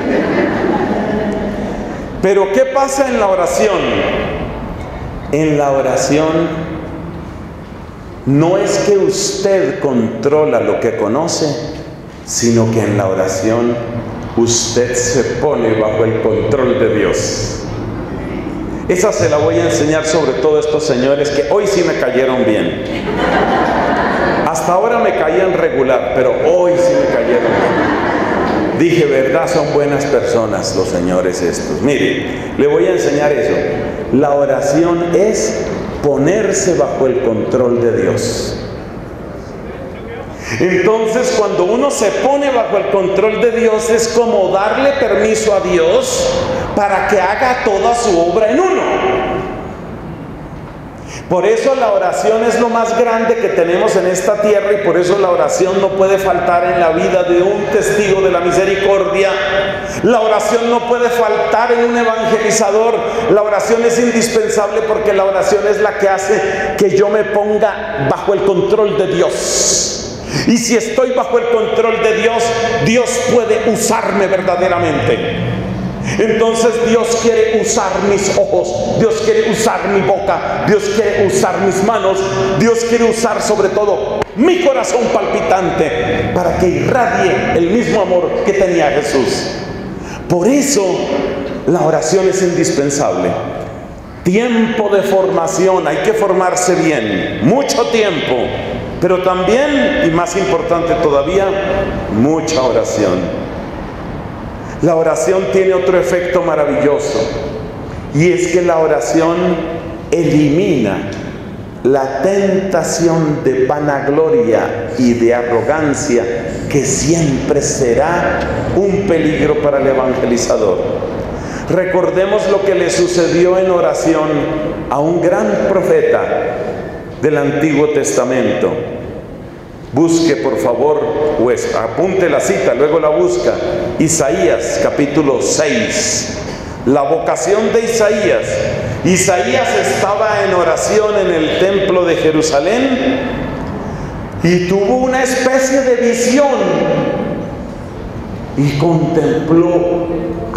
S1: Pero ¿qué pasa en la oración? En la oración no es que usted controla lo que conoce, sino que en la oración usted se pone bajo el control de Dios. Esa se la voy a enseñar sobre todo a estos señores que hoy sí me cayeron bien. Hasta ahora me caían regular, pero hoy sí me cayeron bien. Dije, verdad, son buenas personas los señores estos. Mire, le voy a enseñar eso. La oración es ponerse bajo el control de Dios. Entonces, cuando uno se pone bajo el control de Dios, es como darle permiso a Dios para que haga toda su obra en uno. Por eso la oración es lo más grande que tenemos en esta tierra, y por eso la oración no puede faltar en la vida de un testigo de la misericordia. La oración no puede faltar en un evangelizador. La oración es indispensable, porque la oración es la que hace que yo me ponga bajo el control de Dios. Y si estoy bajo el control de Dios, Dios puede usarme verdaderamente. Entonces Dios quiere usar mis ojos, Dios quiere usar mi boca, Dios quiere usar mis manos, Dios quiere usar sobre todo mi corazón palpitante para que irradie el mismo amor que tenía Jesús. Por eso la oración es indispensable. Tiempo de formación, hay que formarse bien, mucho tiempo. Pero también, y más importante todavía, mucha oración. La oración tiene otro efecto maravilloso, y es que la oración elimina la tentación de vanagloria y de arrogancia, que siempre será un peligro para el evangelizador. Recordemos lo que le sucedió en oración a un gran profeta del Antiguo Testamento. Busque, por favor, pues apunte la cita, luego la busca. Isaías capítulo 6. La vocación de Isaías. Isaías estaba en oración en el templo de Jerusalén y tuvo una especie de visión y contempló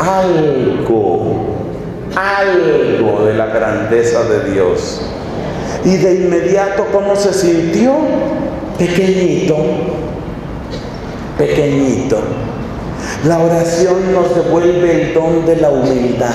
S1: algo de la grandeza de Dios. Y de inmediato, ¿cómo se sintió? Pequeñito. La oración nos devuelve el don de la humildad.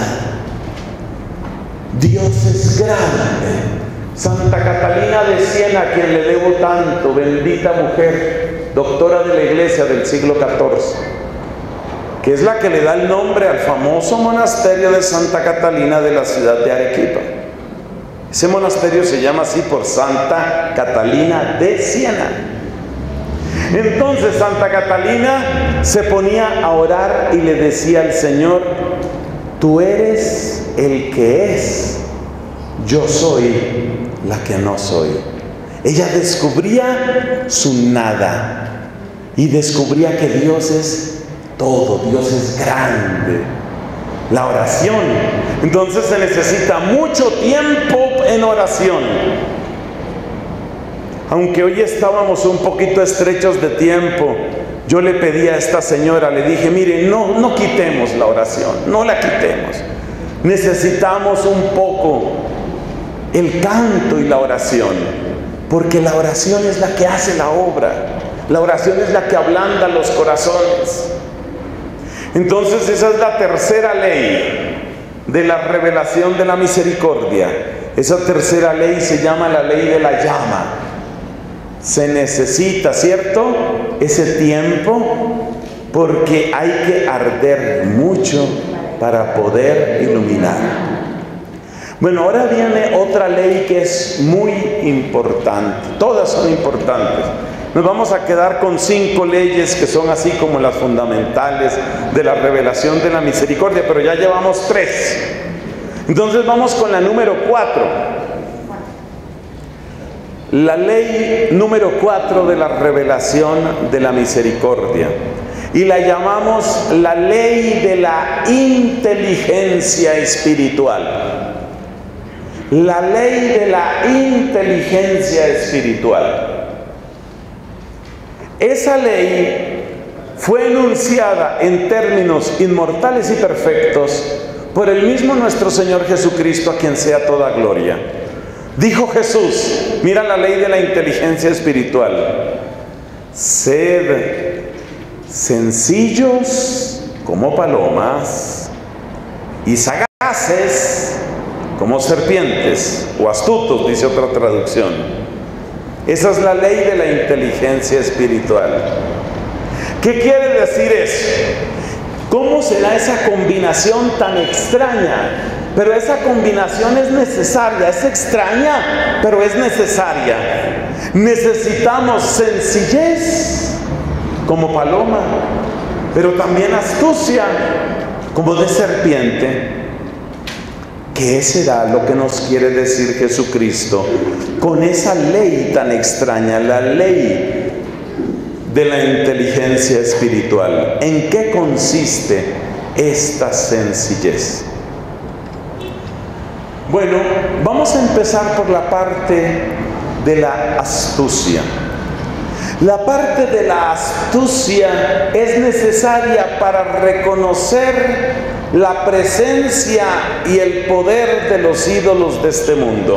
S1: Dios es grande. Santa Catalina de Siena, a quien le debo tanto, bendita mujer, doctora de la Iglesia del siglo XIV, que es la que le da el nombre al famoso monasterio de Santa Catalina de la ciudad de Arequipa. Ese monasterio se llama así por Santa Catalina de Siena. Entonces Santa Catalina se ponía a orar y le decía al Señor: tú eres el que es, yo soy la que no soy. Ella descubría su nada y descubría que Dios es todo, Dios es grande. La oración. Entonces se necesita mucho tiempo en oración. Aunque hoy estábamos un poquito estrechos de tiempo, yo le pedí a esta señora, le dije: mire, no quitemos la oración, no la quitemos. Necesitamos un poco el canto y la oración, porque la oración es la que hace la obra. La oración es la que ablanda los corazones. Entonces esa es la tercera ley de la revelación de la misericordia. Esa tercera ley se llama la ley de la llama. Se necesita, ¿cierto?, ese tiempo, porque hay que arder mucho para poder iluminar. Bueno, ahora viene otra ley que es muy importante. Todas son importantes. Nos vamos a quedar con 5 leyes que son así como las fundamentales de la revelación de la misericordia, pero ya llevamos 3. Entonces vamos con la número 4. La ley número 4 de la revelación de la misericordia. Y la llamamos la ley de la inteligencia espiritual. La ley de la inteligencia espiritual. Esa ley fue enunciada en términos inmortales y perfectos por el mismo nuestro Señor Jesucristo, a quien sea toda gloria. Dijo Jesús, mira la ley de la inteligencia espiritual: sed sencillos como palomas y sagaces como serpientes, o astutos, dice otra traducción. Esa es la ley de la inteligencia espiritual. ¿Qué quiere decir eso? ¿Cómo será esa combinación tan extraña? Pero esa combinación es necesaria. Es extraña, pero es necesaria. Necesitamos sencillez como paloma, pero también astucia como de serpiente. ¿Qué será lo que nos quiere decir Jesucristo con esa ley tan extraña, la ley de la inteligencia espiritual? ¿En qué consiste esta sencillez? Bueno, vamos a empezar por la parte de la astucia. La parte de la astucia es necesaria para reconocer la presencia y el poder de los ídolos de este mundo.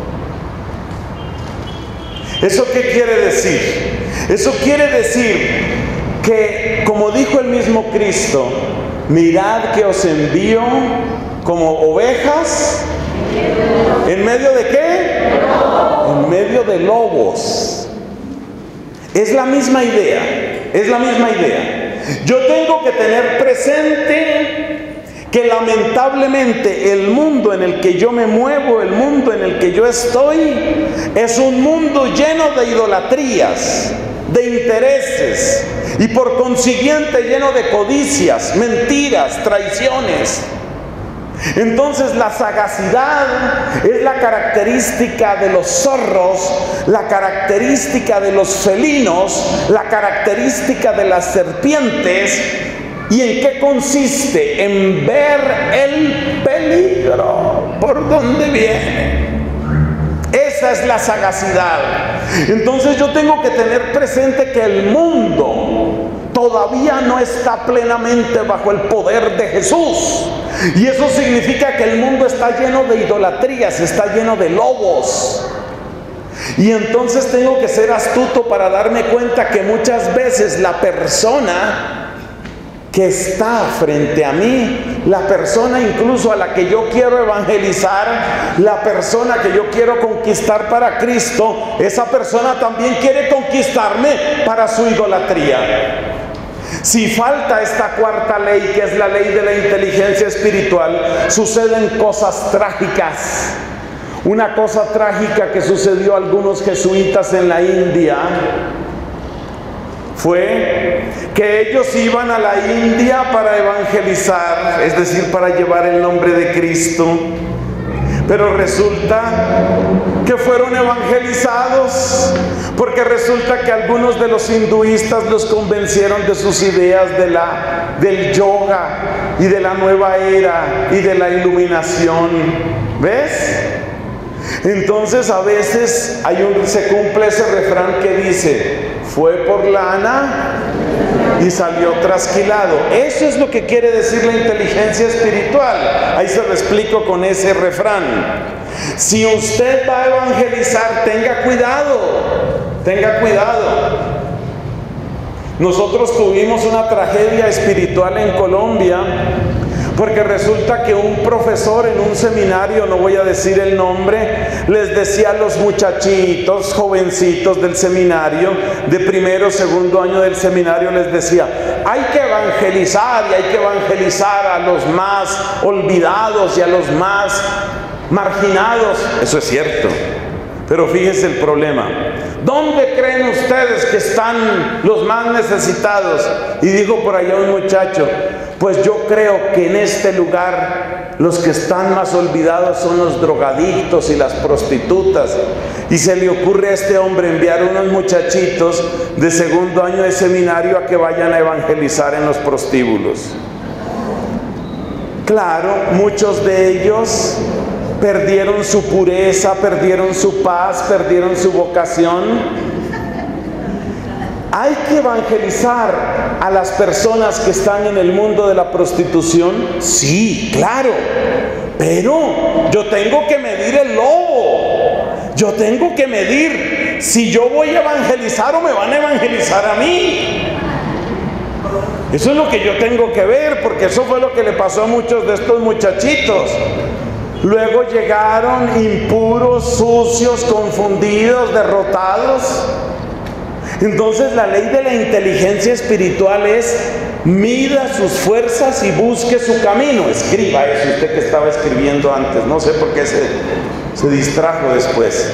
S1: ¿Eso qué quiere decir? Eso quiere decir que, como dijo el mismo Cristo, mirad que os envío como ovejas, ¿en medio de qué? En medio de lobos. Es la misma idea, es la misma idea. Yo tengo que tener presente que lamentablemente el mundo en el que yo me muevo, el mundo en el que yo estoy, es un mundo lleno de idolatrías, de intereses, y por consiguiente lleno de codicias, mentiras, traiciones. Entonces la sagacidad es la característica de los zorros, la característica de los felinos, la característica de las serpientes. ¿Y en qué consiste? En ver el peligro por donde viene. Esa es la sagacidad. Entonces yo tengo que tener presente que el mundo todavía no está plenamente bajo el poder de Jesús. Y eso significa que el mundo está lleno de idolatrías, está lleno de lobos. Y entonces tengo que ser astuto para darme cuenta que muchas veces la persona que está frente a mí, la persona incluso a la que yo quiero evangelizar, la persona que yo quiero conquistar para Cristo, esa persona también quiere conquistarme para su idolatría. Si falta esta cuarta ley, que es la ley de la inteligencia espiritual, suceden cosas trágicas. Una cosa trágica que sucedió a algunos jesuitas en la India fue que ellos iban a la India para evangelizar, es decir, para llevar el nombre de Cristo. Pero resulta que fueron evangelizados, porque resulta que algunos de los hinduistas los convencieron de sus ideas del yoga y de la nueva era y de la iluminación. ¿Ves? Entonces a veces se cumple ese refrán que dice: fue por lana y salió trasquilado. Eso es lo que quiere decir la inteligencia espiritual. Ahí se lo explico con ese refrán. Si usted va a evangelizar, tenga cuidado, tenga cuidado. Nosotros tuvimos una tragedia espiritual en Colombia, porque resulta que un profesor en un seminario, no voy a decir el nombre, les decía a los muchachitos, jovencitos del seminario, de primero o segundo año del seminario, les decía: hay que evangelizar, y hay que evangelizar a los más olvidados y a los más marginados. Eso es cierto, pero fíjense el problema. ¿Dónde creen ustedes que están los más necesitados? Y dijo por allá un muchacho: pues yo creo que en este lugar los que están más olvidados son los drogadictos y las prostitutas. Y se le ocurre a este hombre enviar unos muchachitos de segundo año de seminario a que vayan a evangelizar en los prostíbulos. Claro, muchos de ellos perdieron su pureza, perdieron su paz, perdieron su vocación. ¿Hay que evangelizar a las personas que están en el mundo de la prostitución? Sí, claro. Pero yo tengo que medir el lobo. Yo tengo que medir si yo voy a evangelizar o me van a evangelizar a mí. Eso es lo que yo tengo que ver, porque eso fue lo que le pasó a muchos de estos muchachitos. Luego llegaron impuros, sucios, confundidos, derrotados. Entonces la ley de la inteligencia espiritual es: mida sus fuerzas y busque su camino. Escriba eso, usted que estaba escribiendo antes, no sé por qué se distrajo después.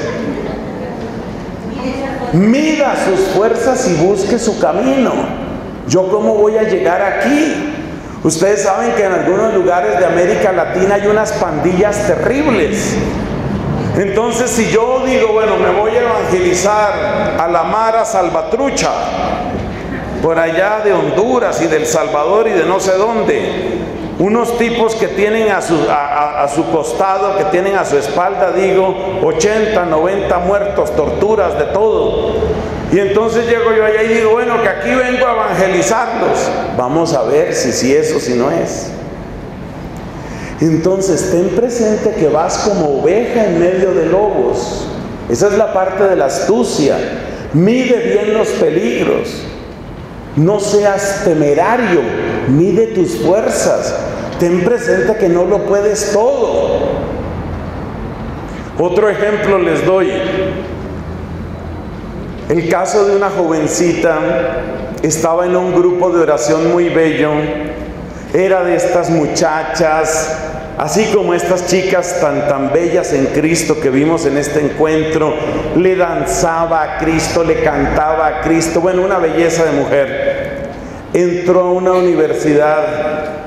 S1: Mida sus fuerzas y busque su camino. ¿Yo cómo voy a llegar aquí? Ustedes saben que en algunos lugares de América Latina hay unas pandillas terribles. Entonces, si yo digo: bueno, me voy a evangelizar a la Mara Salvatrucha, por allá de Honduras y del Salvador y de no sé dónde, unos tipos que tienen a su costado, que tienen a su espalda, digo, 80, 90 muertos, torturas, de todo. Y entonces llego yo allá y digo: bueno, que aquí vengo a evangelizarlos. Vamos a ver si eso, si no es. Entonces ten presente que vas como oveja en medio de lobos. Esa es la parte de la astucia. Mide bien los peligros. No seas temerario. Mide tus fuerzas. Ten presente que no lo puedes todo. Otro ejemplo les doy. El caso de una jovencita, estaba en un grupo de oración muy bello, era de estas muchachas, así como estas chicas tan bellas en Cristo que vimos en este encuentro, le danzaba a Cristo, le cantaba a Cristo, bueno, una belleza de mujer. Entró a una universidad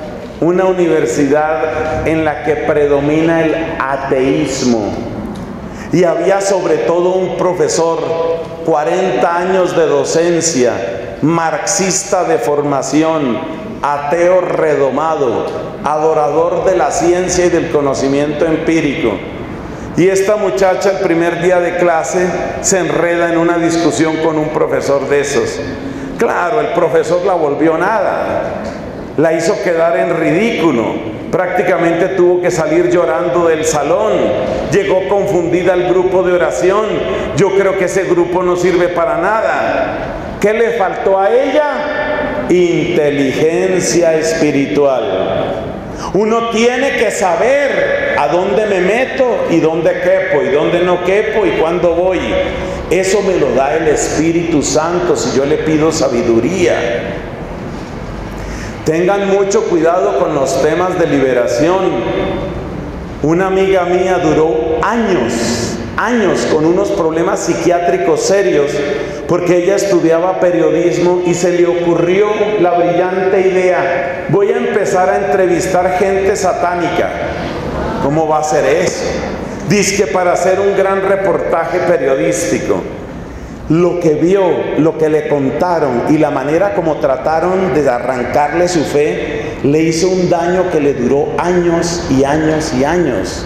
S1: en la que predomina el ateísmo, y había sobre todo un profesor, 40 años de docencia, marxista de formación, ateo redomado, adorador de la ciencia y del conocimiento empírico. Y esta muchacha el primer día de clase se enreda en una discusión con un profesor de esos. Claro, el profesor la volvió nada, la hizo quedar en ridículo. Prácticamente tuvo que salir llorando del salón. Llegó confundida al grupo de oración. Yo creo que ese grupo no sirve para nada. ¿Qué le faltó a ella? Inteligencia espiritual. Uno tiene que saber a dónde me meto y dónde quepo y dónde no quepo y cuándo voy. Eso me lo da el Espíritu Santo si yo le pido sabiduría. Tengan mucho cuidado con los temas de liberación. Una amiga mía duró años con unos problemas psiquiátricos serios porque ella estudiaba periodismo y se le ocurrió la brillante idea: voy a empezar a entrevistar gente satánica. ¿Cómo va a ser eso? Dizque para hacer un gran reportaje periodístico. Lo que vio, lo que le contaron y la manera como trataron de arrancarle su fe, le hizo un daño que le duró años y años y años.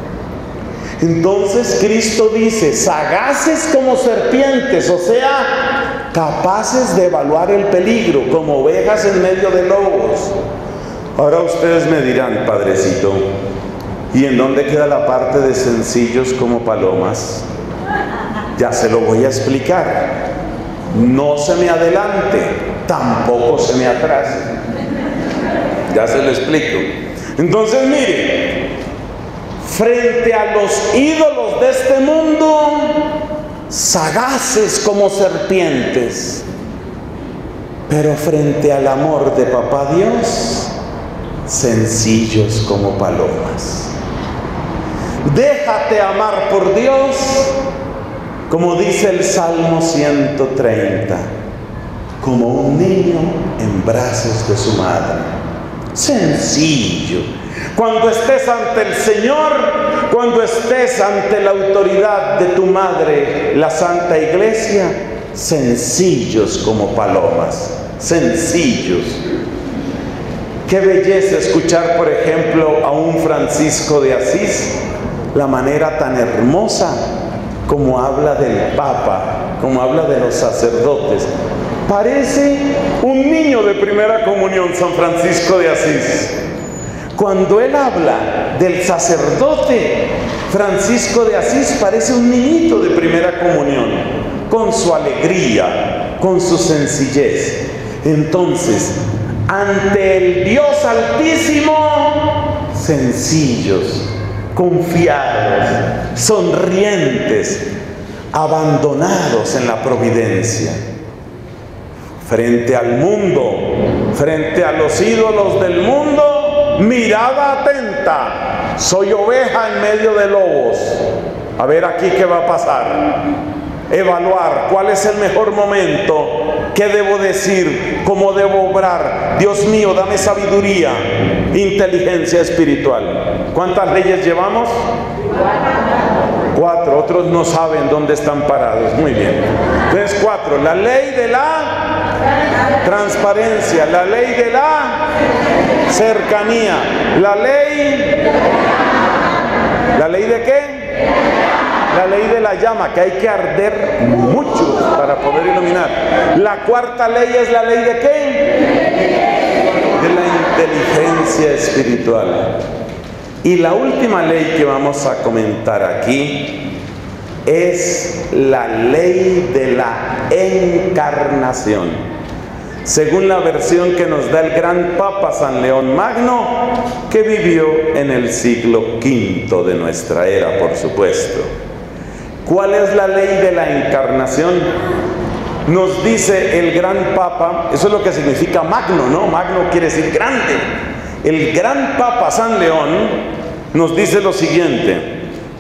S1: Entonces Cristo dice: sagaces como serpientes, o sea, capaces de evaluar el peligro, como ovejas en medio de lobos. Ahora ustedes me dirán: Padrecito, ¿y en dónde queda la parte de sencillos como palomas? Ya se lo voy a explicar. No se me adelante, tampoco se me atrase. Ya se lo explico. Entonces mire, frente a los ídolos de este mundo, sagaces como serpientes, pero frente al amor de Papá Dios, sencillos como palomas. Déjate amar por Dios, como dice el Salmo 130, como un niño en brazos de su madre. Sencillo. Cuando estés ante el Señor, cuando estés ante la autoridad de tu madre, la Santa Iglesia, sencillos como palomas, sencillos. Qué belleza escuchar, por ejemplo, a un Francisco de Asís, la manera tan hermosa como habla del Papa, como habla de los sacerdotes. Parece un niño de primera comunión, San Francisco de Asís. Cuando él habla del sacerdote, Francisco de Asís parece un niñito de primera comunión, con su alegría, con su sencillez. Entonces, ante el Dios Altísimo, sencillos, confiados, sonrientes, abandonados en la providencia. Frente al mundo, frente a los ídolos del mundo, mirada atenta. Soy oveja en medio de lobos. A ver aquí qué va a pasar. Evaluar cuál es el mejor momento, qué debo decir, cómo debo obrar. Dios mío, dame sabiduría, inteligencia espiritual. ¿Cuántas leyes llevamos? 4. Otros no saben dónde están parados. Muy bien. Entonces 4. La ley de la transparencia, la ley de la cercanía, la ley de qué? La ley de la llama, que hay que arder mucho para poder iluminar. La 4ª ley es la ley de qué? De la inteligencia espiritual. Y la última ley que vamos a comentar aquí es la ley de la encarnación. Según la versión que nos da el gran Papa San León Magno, que vivió en el siglo V de nuestra era, por supuesto. ¿Cuál es la ley de la encarnación? Nos dice el gran Papa, eso es lo que significa magno, ¿no? Magno quiere decir grande. El gran Papa San León nos dice lo siguiente: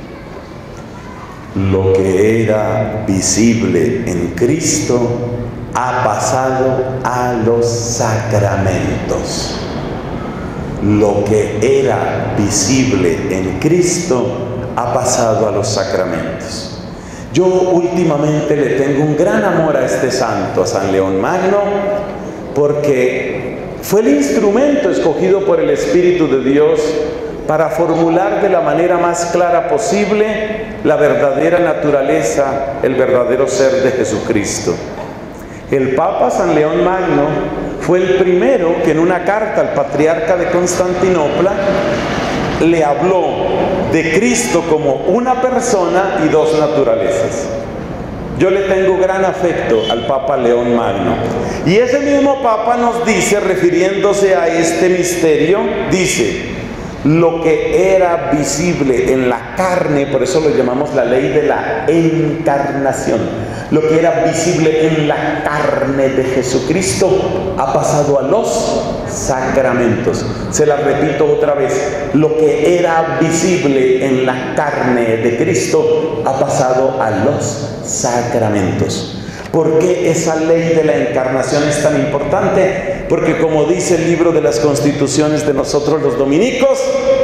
S1: lo que era visible en Cristo ha pasado a los sacramentos. Lo que era visible en Cristo ha pasado a los sacramentos. Yo últimamente le tengo un gran amor a este santo, a San León Magno, porque fue el instrumento escogido por el Espíritu de Dios para formular de la manera más clara posible la verdadera naturaleza, el verdadero ser de Jesucristo. El Papa San León Magno fue el primero que en una carta al patriarca de Constantinopla le habló de Cristo como una persona y dos naturalezas. Yo le tengo gran afecto al Papa León Magno. Y ese mismo Papa nos dice, refiriéndose a este misterio, dice: lo que era visible en la carne, por eso lo llamamos la ley de la encarnación, lo que era visible en la carne de Jesucristo ha pasado a los sacramentos. Se la repito otra vez: lo que era visible en la carne de Cristo ha pasado a los sacramentos. ¿Por qué esa ley de la encarnación es tan importante? Porque, como dice el libro de las Constituciones de nosotros los dominicos,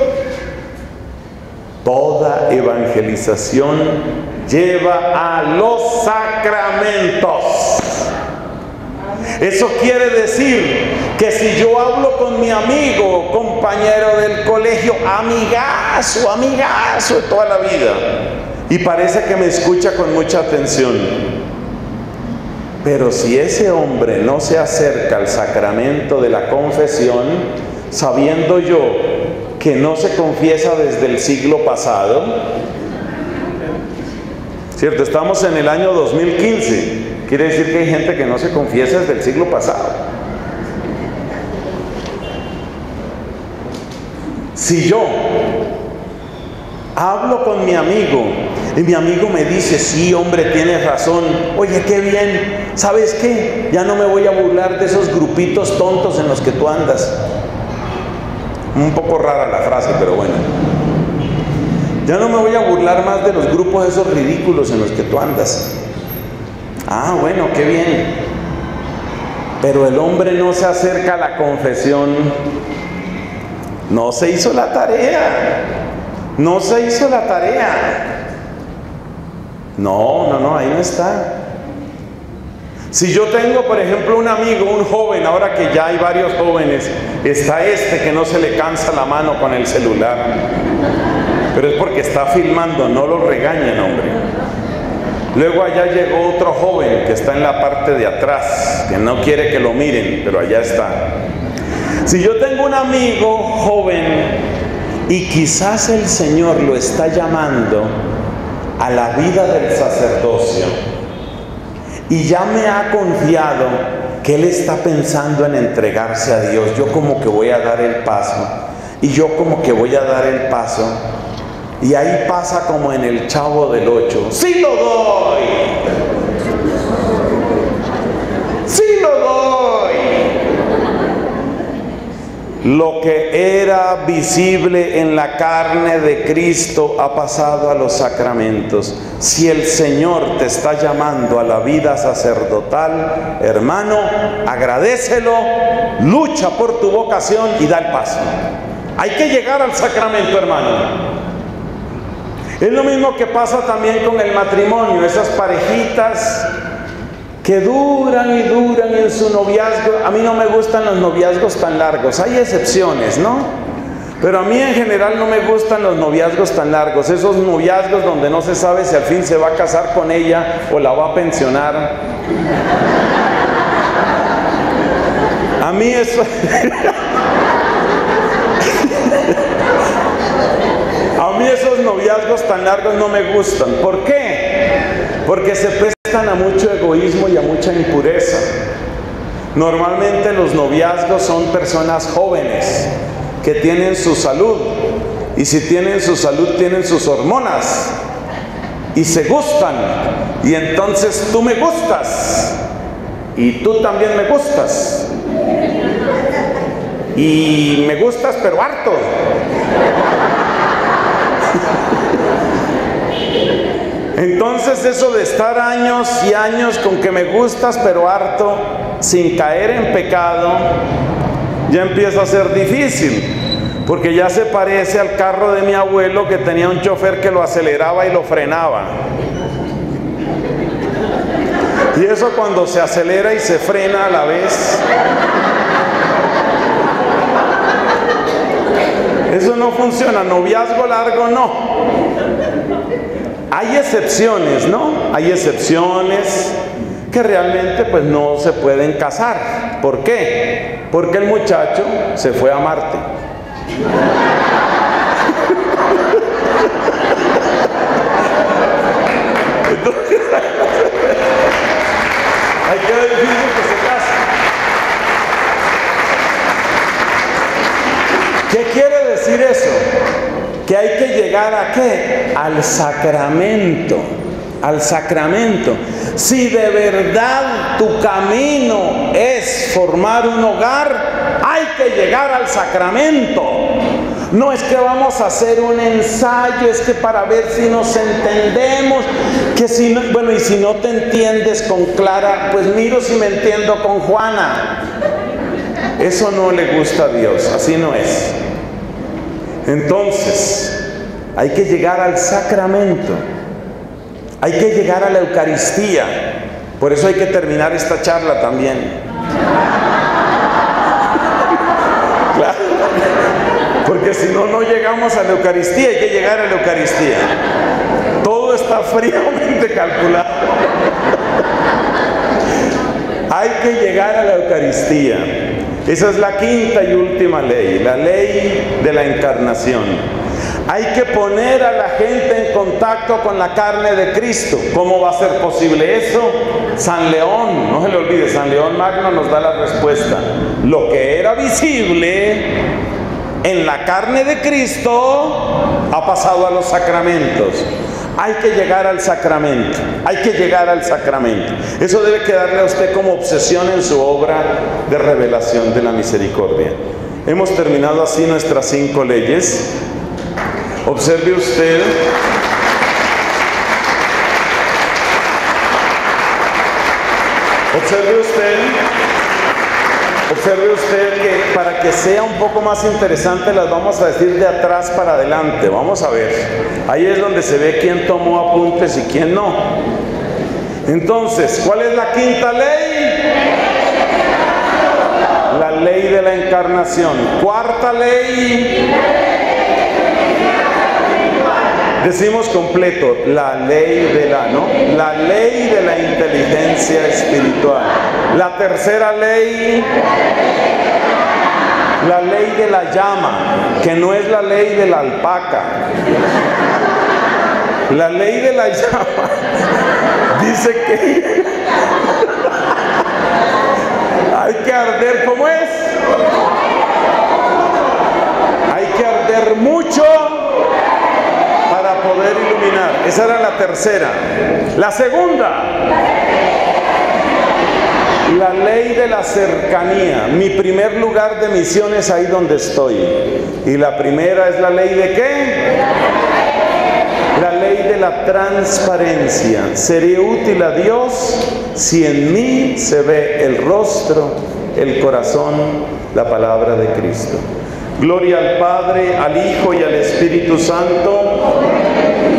S1: toda evangelización lleva a los sacramentos. Eso quiere decir que si yo hablo con mi amigo, compañero del colegio, amigazo de toda la vida, y parece que me escucha con mucha atención, pero si ese hombre no se acerca al sacramento de la confesión, sabiendo yo que no se confiesa desde el siglo pasado, ¿cierto? Estamos en el año 2015, quiere decir que hay gente que no se confiesa desde el siglo pasado. Si yo hablo con mi amigo y mi amigo me dice: sí, hombre, tienes razón, oye, qué bien, ¿sabes qué? Ya no me voy a burlar de esos grupitos tontos en los que tú andas. Un poco rara la frase, pero bueno. Ya no me voy a burlar más de los grupos esos ridículos en los que tú andas. Ah, bueno, qué bien. Pero el hombre no se acerca a la confesión, no se hizo la tarea. No se hizo la tarea. No, ahí no está. Si yo tengo, por ejemplo, un amigo, un joven, ahora que ya hay varios jóvenes, está este que no se le cansa la mano con el celular, pero es porque está filmando, no lo regañen, hombre. Luego allá llegó otro joven que está en la parte de atrás, que no quiere que lo miren, pero allá está. Si yo tengo un amigo joven y quizás el Señor lo está llamando a la vida del sacerdocio, y ya me ha confiado que él está pensando en entregarse a Dios, yo como que voy a dar el paso, y yo como que voy a dar el paso, y ahí pasa como en el Chavo del Ocho: ¡sí lo doy! ¡sí lo doy! Lo que era visible en la carne de Cristo ha pasado a los sacramentos. Si el Señor te está llamando a la vida sacerdotal, hermano, agradécelo, lucha por tu vocación y da el paso. Hay que llegar al sacramento, hermano. Es lo mismo que pasa también con el matrimonio, esas parejitas que duran y duran en su noviazgo. A mí no me gustan los noviazgos tan largos, hay excepciones, ¿no? Pero a mí en general no me gustan los noviazgos tan largos, esos noviazgos donde no se sabe si al fin se va a casar con ella o la va a pensionar. A mí eso... A mí esos noviazgos tan largos no me gustan. ¿Por qué? Porque se prestan a mucho egoísmo y a mucha impureza. Normalmente los noviazgos son personas jóvenes que tienen su salud, y si tienen su salud tienen sus hormonas, y se gustan, y entonces tú me gustas y tú también me gustas y me gustas pero harto. Entonces eso de estar años y años con que me gustas pero harto, sin caer en pecado, ya empieza a ser difícil, porque ya se parece al carro de mi abuelo, que tenía un chofer que lo aceleraba y lo frenaba. Y eso cuando se acelera y se frena a la vez, eso no funciona. Noviazgo largo no. Hay excepciones, ¿no? Hay excepciones que realmente pues no se pueden casar. ¿Por qué? Porque el muchacho se fue a Marte. Entonces, hay que ver difícil que se case. ¿Qué quiere decir eso? Que hay que llegar ¿a qué? Al sacramento. Al sacramento. Si de verdad tu camino es formar un hogar, hay que llegar al sacramento. No es que vamos a hacer un ensayo, es que para ver si nos entendemos, que si no, bueno, y si no te entiendes con Clara, pues miro si me entiendo con Juana. Eso no le gusta a Dios, así no es. Entonces, hay que llegar al sacramento. Hay que llegar a la Eucaristía. Por eso hay que terminar esta charla también. Claro. Porque si no, no llegamos a la Eucaristía. Hay que llegar a la Eucaristía. Todo está fríamente calculado. Hay que llegar a la Eucaristía. Esa es la quinta y última ley, la ley de la encarnación. Hay que poner a la gente en contacto con la carne de Cristo. ¿Cómo va a ser posible eso? San León, no se le olvide, San León Magno nos da la respuesta. Lo que era visible en la carne de Cristo ha pasado a los sacramentos. Hay que llegar al sacramento, hay que llegar al sacramento. Eso debe quedarle a usted como obsesión en su obra de revelación de la misericordia. Hemos terminado así nuestras 5 leyes. Observe usted. Observe usted que para que sea un poco más interesante las vamos a decir de atrás para adelante. Vamos a ver. Ahí es donde se ve quién tomó apuntes y quién no. Entonces, ¿cuál es la quinta ley? La ley de la encarnación. Cuarta ley. Decimos completo, la ley de la, ¿no? La ley de la inteligencia espiritual. La tercera ley, la ley de la llama, que no es la ley de la alpaca. La ley de la llama dice que hay que arder, ¿cómo es? Hay que arder mucho para poder iluminar. Esa era la tercera. La segunda, la ley de la cercanía. Mi primer lugar de misión es ahí donde estoy. Y la primera es la ley de ¿qué? La ley de la transparencia. Seré útil a Dios si en mí se ve el rostro, el corazón, la palabra de Cristo. Gloria al Padre, al Hijo y al Espíritu Santo.